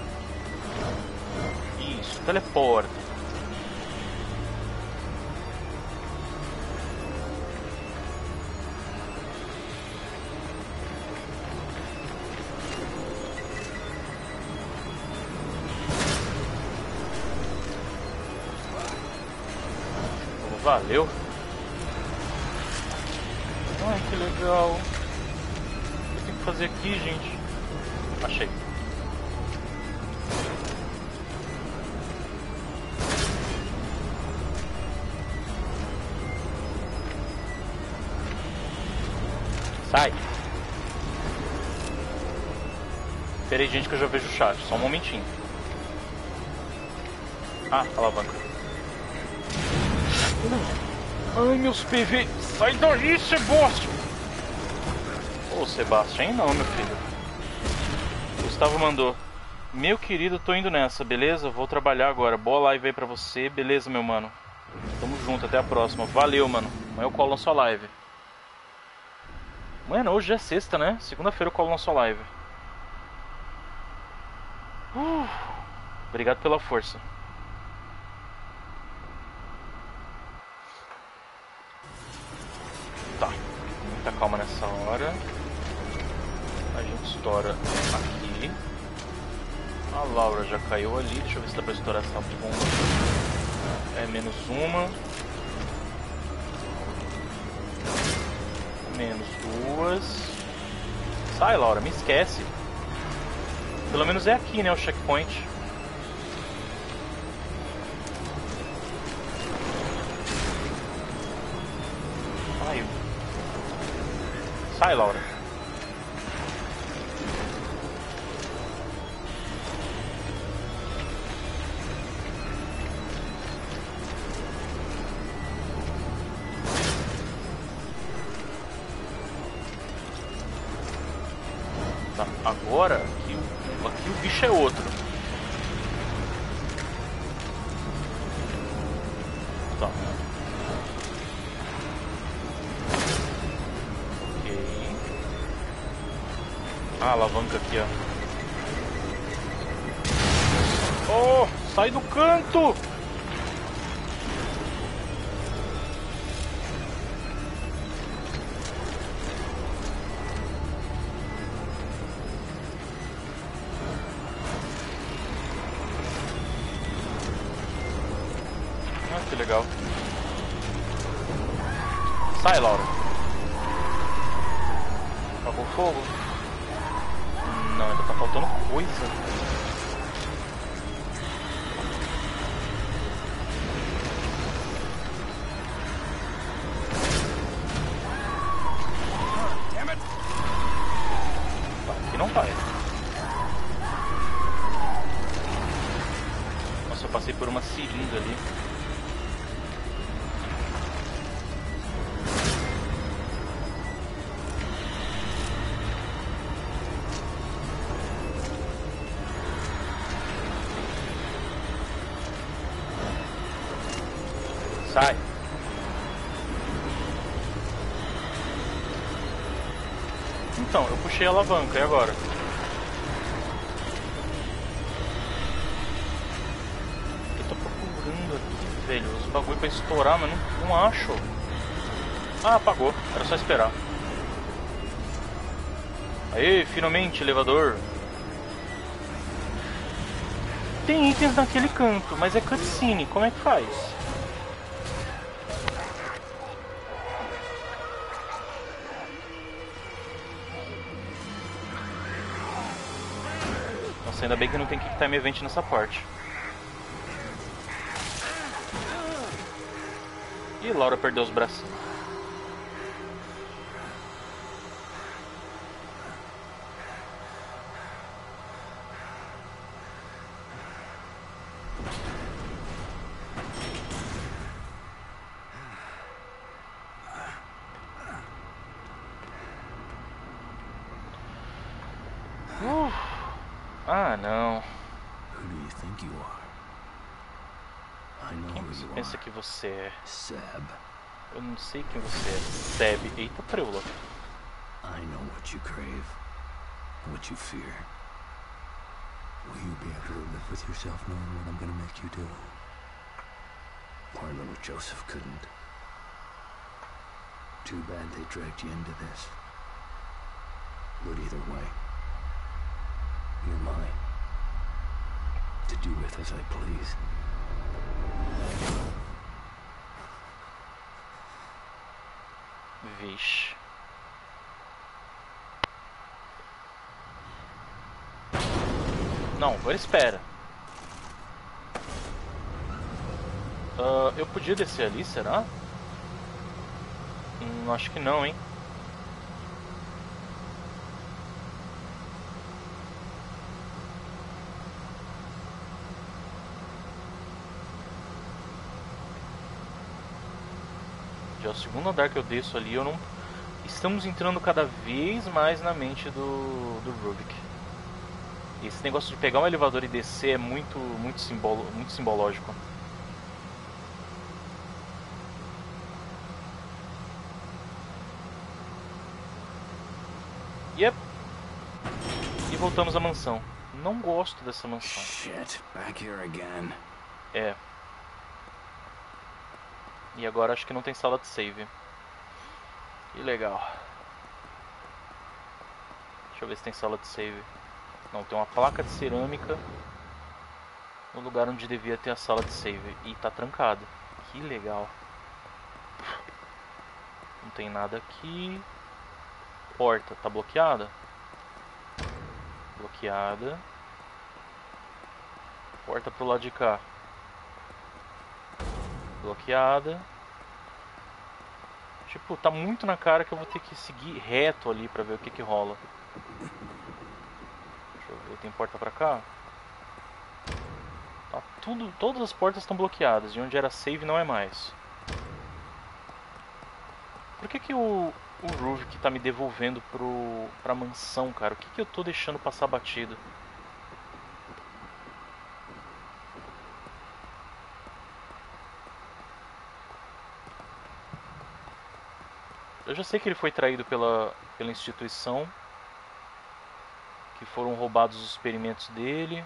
Isso, teleporta. Valeu. Ai, que legal. O que eu tenho que fazer aqui, gente? Achei. Sai. Peraí, gente, que eu já vejo o chat. Só um momentinho. Ah, alavanca. Ai, meus P V. Sai daí, Sebastian. Ô, Sebastian, não, meu filho. Gustavo mandou. Meu querido, tô indo nessa, beleza? Vou trabalhar agora. Boa live aí pra você. Beleza, meu mano. Tamo junto, até a próxima. Valeu, mano. Amanhã eu colo na sua live. Mano, hoje é sexta, né? Segunda-feira eu colo na sua live. Uh, obrigado pela força. Tá, muita calma nessa hora. A gente estoura aqui. A Laura já caiu ali. Deixa eu ver se dá pra estourar essa bomba. É, menos uma. Menos duas. Sai, Laura, me esquece. Pelo menos é aqui, né, o checkpoint. Ai. Sai, Laura. Tá, agora aqui, aqui o bicho é outro. Tá. Ok. Ah, alavanca aqui, ó. Oh, sai do canto! legal. Sai, Laura. Apagou o fogo? Não, ainda tá faltando coisa. Aqui não vai. Nossa, eu passei por uma seringa ali. Sai. Então, eu puxei a alavanca, e agora? Eu tô procurando aqui, velho, os bagulho pra estourar, mas não, não acho. Ah, apagou. Era só esperar. Aê, finalmente, elevador. Tem itens naquele canto, mas é cutscene. Como é que faz? Nossa, ainda bem que não tem Quick Time Event nessa parte. Ih, Laura perdeu os braços. Uh. Ah, não. Who do you think you are? I know Quem who você you pensa are. que você é? Seb. Eu não sei quem você é. Seb. Eita, preula. I know what you crave. What you fear. Will you be able to live with yourself knowing what I'm gonna make you do? Poor little Joseph couldn't. Too bad they dragged you into this. But either way, you're mine. To do with as I please. Vixe. Não, agora espera. Uh, eu podia descer ali, será? Hum, acho que não, hein? Já é o segundo andar que eu desço ali, eu não... Estamos entrando cada vez mais na mente do, do Ruvik. Esse negócio de pegar um elevador e descer é muito, muito, simbolo, muito simbológico. Yep. E voltamos à mansão. Não gosto dessa mansão. Shit, back here again. É. E agora acho que não tem sala de save. Que legal. Deixa eu ver se tem sala de save. Não, tem uma placa de cerâmica no lugar onde devia ter a sala de save. E tá trancado. Que legal. Não tem nada aqui. Porta, tá bloqueada? Bloqueada. Porta pro lado de cá. Bloqueada. Tipo, tá muito na cara que eu vou ter que seguir reto ali pra ver o que que rola. Deixa eu ver, tem porta pra cá? Tá tudo, todas as portas estão bloqueadas. E onde era save não é mais. Por que que o, o Ruvik tá me devolvendo pro, pra mansão, cara? O que que eu tô deixando passar batido? Eu já sei que ele foi traído pela, pela instituição. Que foram roubados os experimentos dele.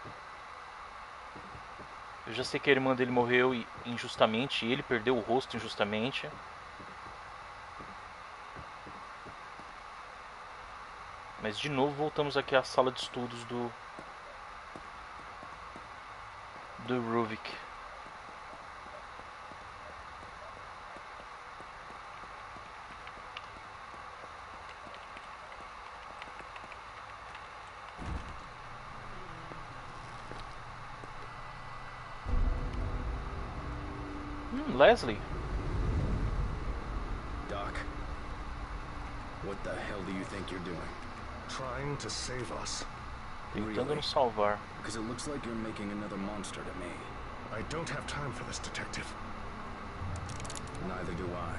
Eu já sei que a irmã dele morreu injustamente. E ele perdeu o rosto injustamente. Mas de novo voltamos aqui à sala de estudos do... Do Ruvik. Hum, Leslie. Doc, what the hell do you think you're doing? Trying to save us. Tentando nos salvar. Because it looks like you're making another monster to me. I don't have time for this, Detective. Neither do I.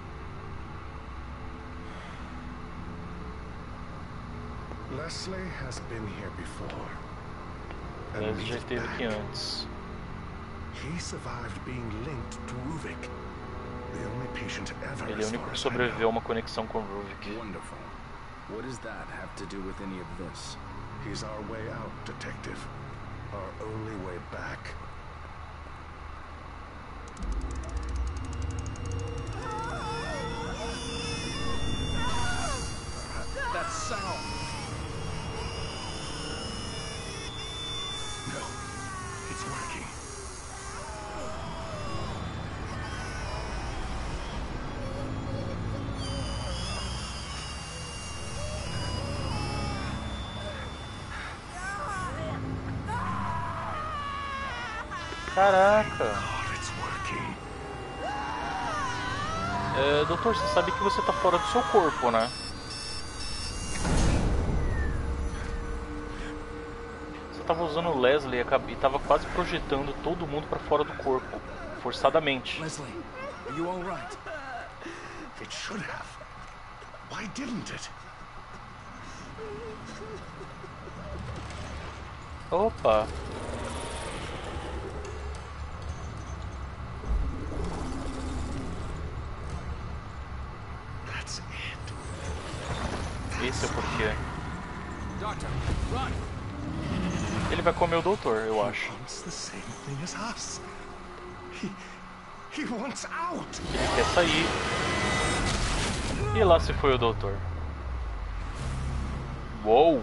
Leslie has been here before. And Leslie made já it esteve back. aqui antes. He survived being linked to Ruvik. The only patient ever, Ele é o as único far que as I sobreviveu a know. uma conexão com Ruvik. Wonderful. What does that have to do with any of this? He's our way out, Detective. Our only way back. That sound! No, it's working. Caraca! God, it's working. É, doutor, você sabe que você tá fora do seu corpo, né? Você tava usando o Leslie e tava quase projetando todo mundo pra fora do corpo, forçadamente. Leslie, are you all right? It should have. Why didn't it? Opa! That's it. Esse é o porquê. Doctor, run! Ele vai comer o doutor, eu He acho. wants the same thing as us. He, he wants out. Ele quer sair. E lá se foi o doutor. Uou!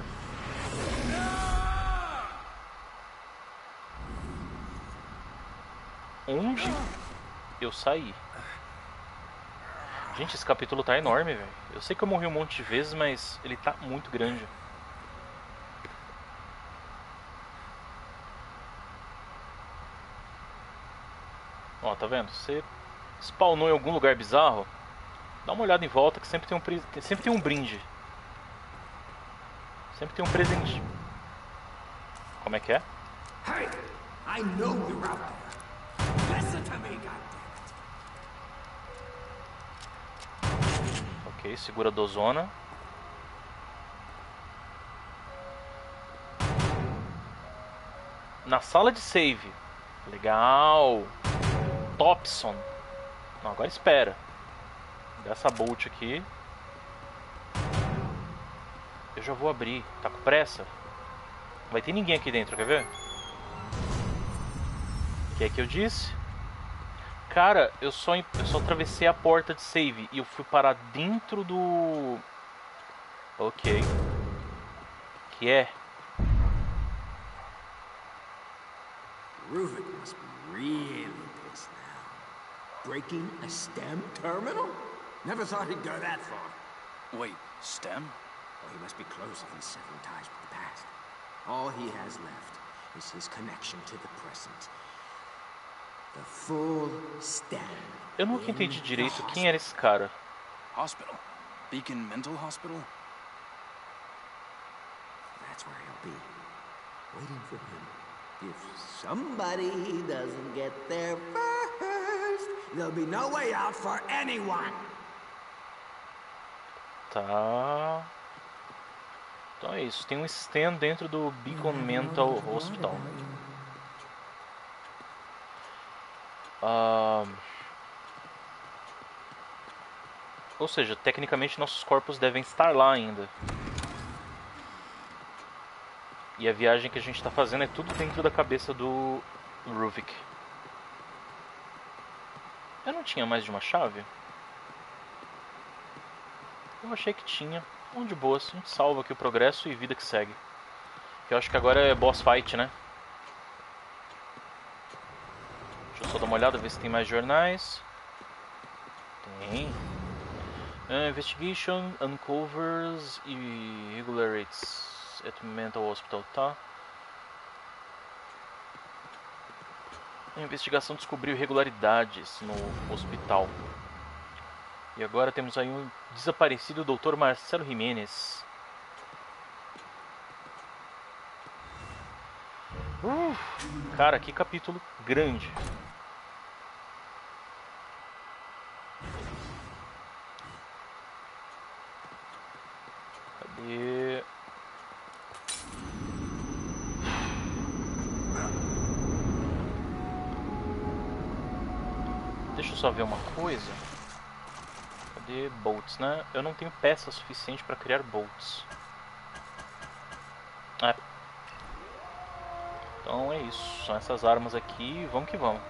Onde eu saí? Gente, esse capítulo tá enorme, velho. Eu sei que eu morri um monte de vezes, mas ele tá muito grande. Ó, tá vendo? Você spawnou em algum lugar bizarro, dá uma olhada em volta que sempre tem um, pre... sempre tem um brinde. Sempre tem um presente. Como é que é? Hey, I know you're out there. Listen to me, goddammit. Ok, segura a dozona. Na sala de save. Legal. Topson. Não, agora espera. Dá essa bolt aqui. Eu já vou abrir. Tá com pressa? Não vai ter ninguém aqui dentro, quer ver? O que é que eu disse? Cara, eu só, eu só atravessei a porta de save e eu fui parar dentro do... Ok. Que é? Ruvik must be really pissed now. Breaking a STEM terminal? Never thought he'd go that far. Wait, STEM? Well, he must be close if he's severing ties with the past. All he has left is his connection to the present. The full STEM. Eu nunca entendi direito quem era esse cara. Hospital? Beacon Mental Hospital? That's where he'll be. Waiting for him. If somebody doesn't get there first, there'll be no way out for anyone. Tá. Então é isso. Tem um stand dentro do Beacon Mental Hospital. Ah, ou seja, tecnicamente nossos corpos devem estar lá ainda. E a viagem que a gente está fazendo é tudo dentro da cabeça do Ruvik. Eu não tinha mais de uma chave? Eu achei que tinha. Bom, de boa, a gente salva aqui o progresso e vida que segue. Eu acho que agora é boss fight, né? Deixa eu só dar uma olhada, ver se tem mais jornais. Tem. Uh, investigation uncovers irregularities at mental hospital, tá? A investigação descobriu irregularidades no hospital. E agora temos aí um desaparecido doutor Marcelo Jimenez. Uh, cara, que capítulo grande. Cadê? Deixa eu só ver uma coisa. Cadê bolts, né? Eu não tenho peça suficiente para criar bolts. É. Então é isso. São essas armas aqui. Vamos que vamos.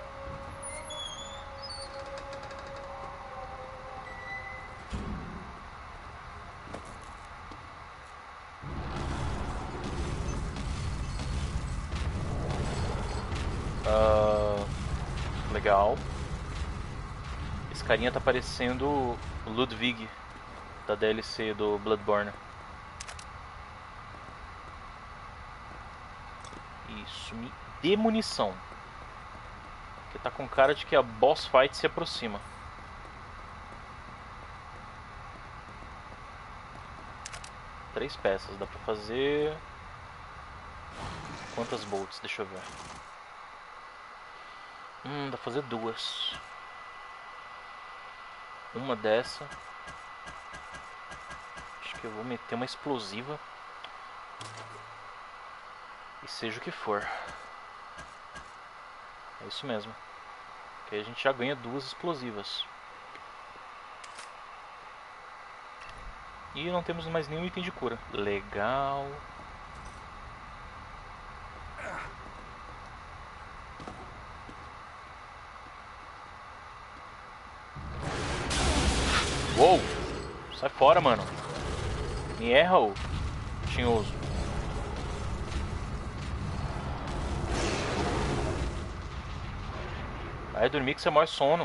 Uh, legal. Esse carinha tá parecendo o Ludwig da D L C do Bloodborne. Isso, me dê munição. Porque tá com cara de que a boss fight se aproxima. Três peças, dá pra fazer... Quantas bolts? Deixa eu ver. Hum, dá pra fazer duas. Uma dessa. Acho que eu vou meter uma explosiva. E seja o que for. É isso mesmo. Que aí a gente já ganha duas explosivas. E não temos mais nenhum item de cura. Legal. Uou! Sai fora, mano. Me erra, ô tinhoso. Vai dormir que você morre sono.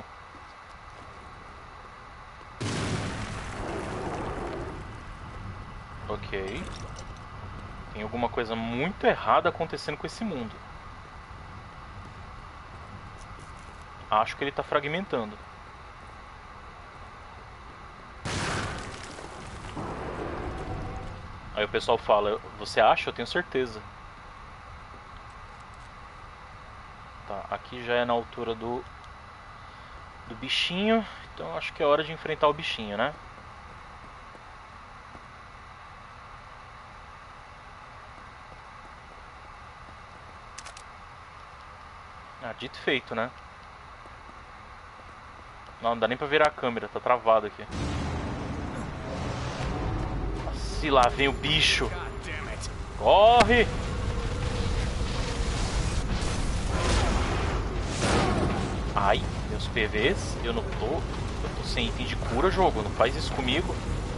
Ok. Tem alguma coisa muito errada acontecendo com esse mundo. Acho que ele tá fragmentando. Aí o pessoal fala, você acha? Eu tenho certeza. Tá, aqui já é na altura do do bichinho, então acho que é hora de enfrentar o bichinho, né? Ah, dito e feito, né? Não, não dá nem pra virar a câmera, tá travado aqui. Se lá vem o bicho. Corre! Ai, meus P Vs, eu não tô... Eu tô sem item de cura, jogo, não faz isso comigo.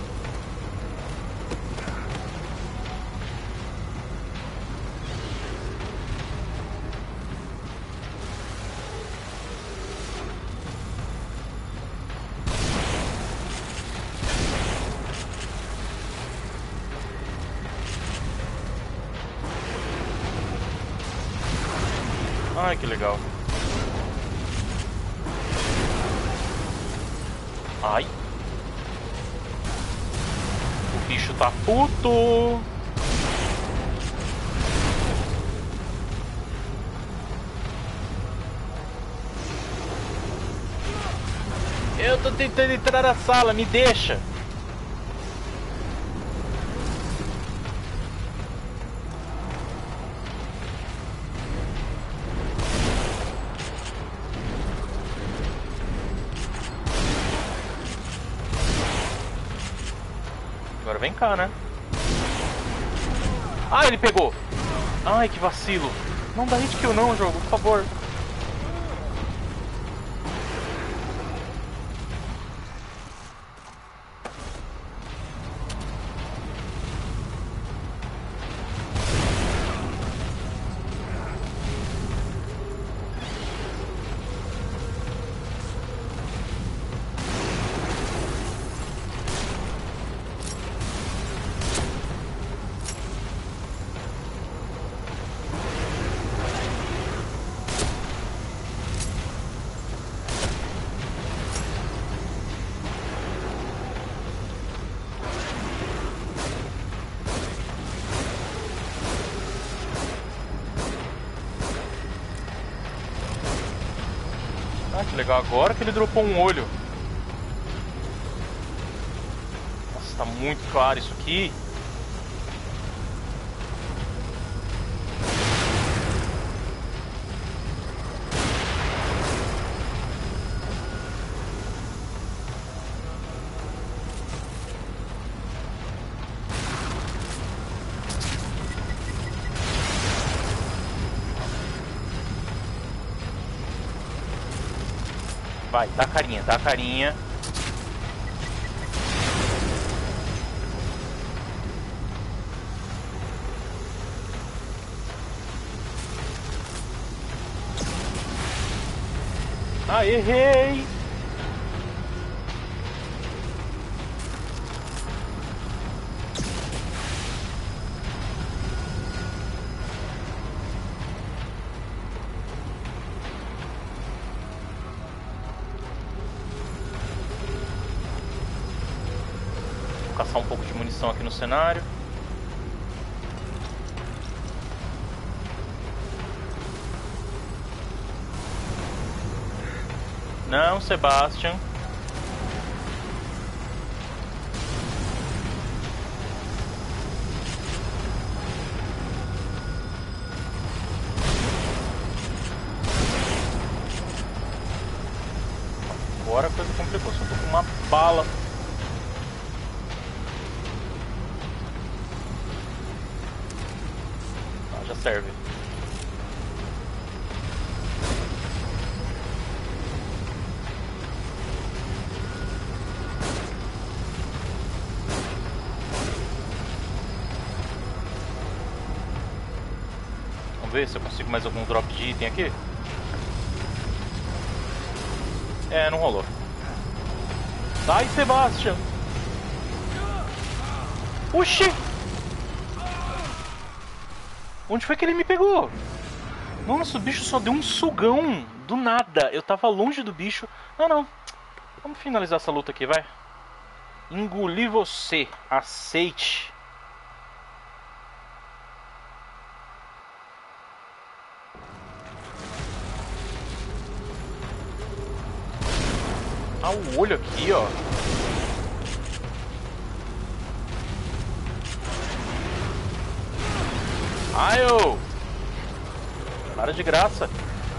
Ai, que legal. Ai. O bicho tá puto. Eu tô tentando entrar na sala, me deixa. Agora vem cá, né? Ah, ele pegou! Ai, que vacilo! Não dá hit kill não, jogo, por favor! legal, agora que ele dropou um olho. Nossa, tá muito claro isso aqui. Vai, dá a carinha, dá a carinha. Ah, errei! Vou caçar um pouco de munição aqui no cenário. Não, Sebastian. Agora a coisa complicou, só tô com uma bala. Ah, já serve. Vamos ver se eu consigo mais algum drop de item aqui. É, não rolou. Sai, Sebastian! Oxi! Onde foi que ele me pegou? Nossa, o bicho só deu um sugão do nada. Eu tava longe do bicho. Não, não. Vamos finalizar essa luta aqui, vai. Engoli você. Aceite. Ah, o olho aqui, ó. Ai, ô! Para de graça.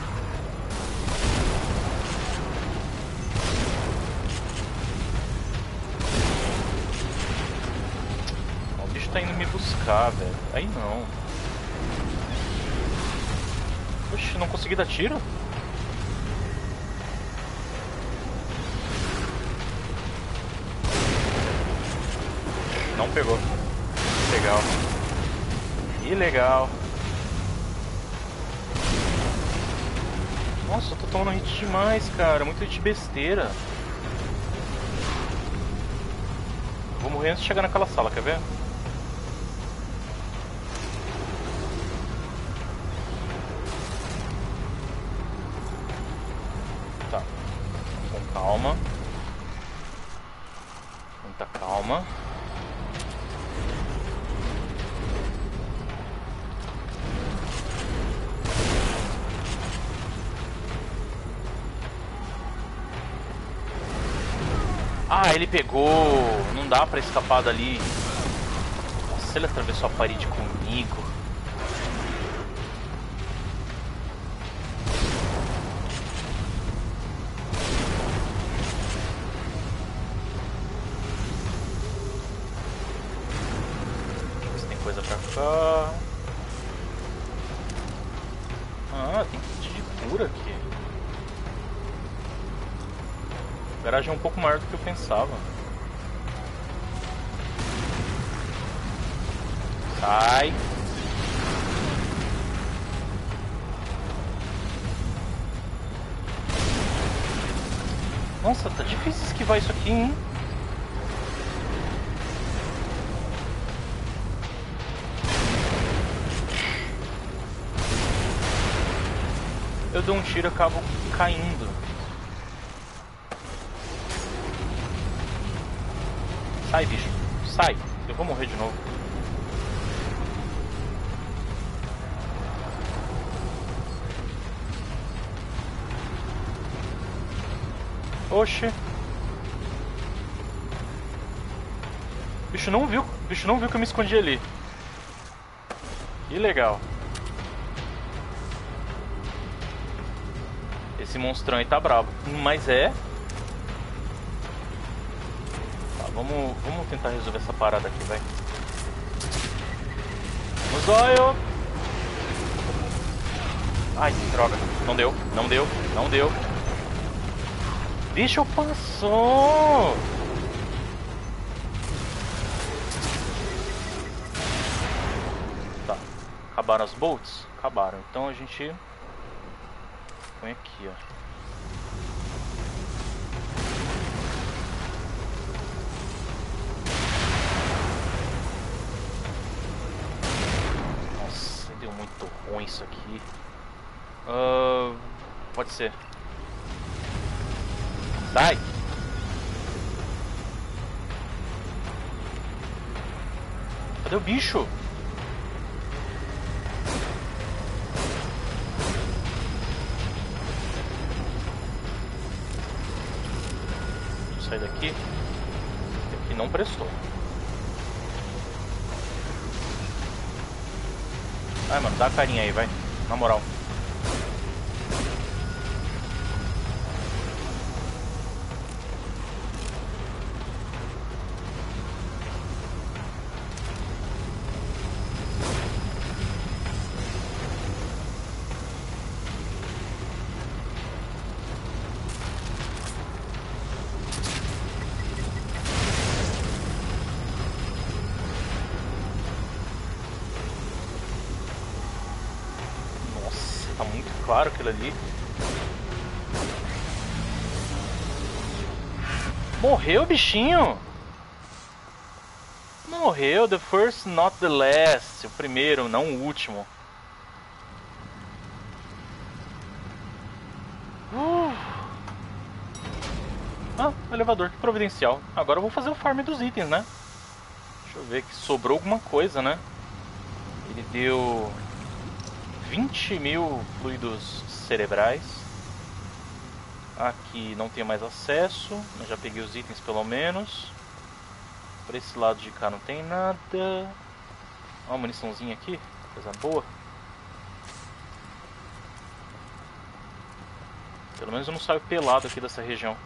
O bicho tá indo me buscar, velho. Aí não. Oxi, não consegui dar tiro? Não pegou. Legal. Que legal. Nossa, eu tô tomando hit demais, cara. Muito hit besteira. Eu vou morrer antes de chegar naquela sala, quer ver? Tá. Com calma. Muita calma. Ah, ele pegou. Não dá pra escapar dali. Nossa, ele atravessou a parede comigo. Deixa eu ver se tem coisa pra cá. Ah, tem kit de cura aqui. A garagem é um pouco maior do que eu pensava. Sai. Nossa, tá difícil esquivar isso aqui, hein? Eu dou um tiro e acabo caindo. Sai, bicho. Sai. Eu vou morrer de novo. Oxi. O bicho não viu, o bicho não viu que eu me escondi ali. Que legal. Esse monstrão aí tá bravo. Mas é... Tá, vamos, vamos tentar resolver essa parada aqui, vai. No zóio. Ai, que droga. Não deu, não deu, não deu. Bicho passou. Tá. Acabaram as bolts? Acabaram. Então a gente põe aqui, ó. Nossa, deu muito ruim isso aqui. Uh, pode ser. Sai! Cadê o bicho? Deixa eu sair daqui. Aqui não prestou. Ai, mano, dá a carinha aí, vai. Na moral. Tá muito claro aquilo ali. Morreu o bichinho. Morreu. The first, not the last. O primeiro, não o último. Uh. Ah, elevador, que providencial. Agora eu vou fazer o farm dos itens, né? Deixa eu ver que sobrou alguma coisa, né? Ele deu vinte mil fluidos cerebrais. Aqui não tenho mais acesso, mas já peguei os itens pelo menos. Por esse lado de cá não tem nada. Ó, uma muniçãozinha aqui, coisa boa. Pelo menos eu não saio pelado aqui dessa região.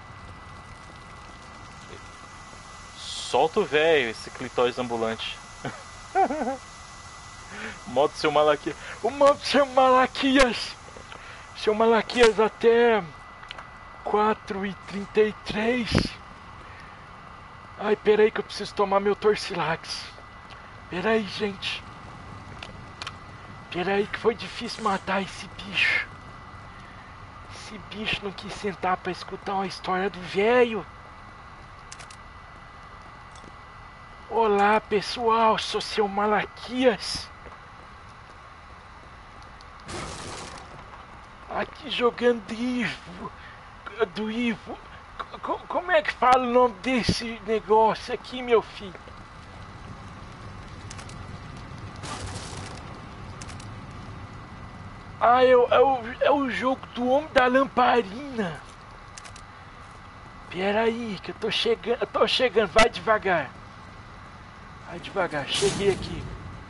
Solta o velho, esse clitóris ambulante. Modo seu Malaquias. O modo seu Malaquias. Seu Malaquias até quatro e trinta e três. Ai, peraí que eu preciso tomar meu Torcilax. Peraí, gente. Peraí que foi difícil matar esse bicho. Esse bicho não quis sentar pra escutar uma história do velho. Olá, pessoal. Sou seu Malaquias. Aqui jogando Ivo, do Ivo. C como é que fala o nome desse negócio aqui, meu filho? Ah, é o, é o, é o jogo do Homem da Lamparina. Pera aí, que eu tô chegando, eu tô chegando, vai devagar. Vai devagar, cheguei aqui.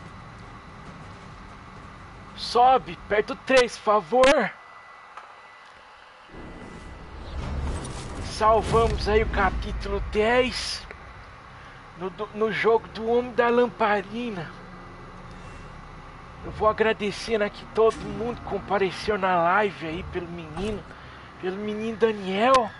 Sobe, perto três, por favor. Salvamos aí o capítulo dez no, no jogo do Homem da Lamparina. Eu vou agradecendo aqui todo mundo que compareceu na live aí pelo menino, pelo menino Daniel.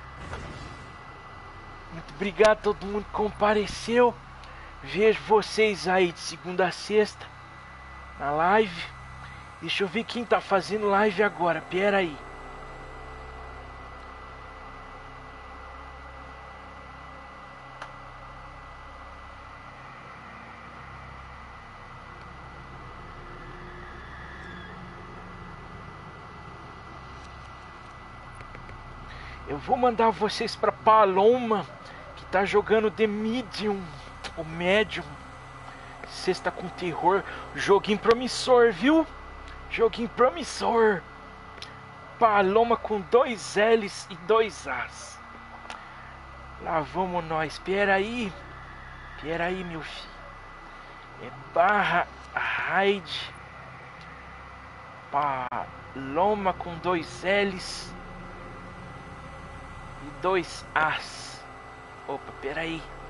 Muito obrigado a todo mundo que compareceu. Vejo vocês aí de segunda a sexta na live. Deixa eu ver quem tá fazendo live agora, pera aí. Eu vou mandar vocês pra Paloma, que tá jogando The Medium, o Medium. Sexta com terror. Joguinho promissor, viu? Joguinho promissor. Paloma com dois L's e dois A's. Lá vamos nós. Pera aí. Pera aí, meu filho. É barra raid Paloma com dois L's e dois A's. Opa, pera aí.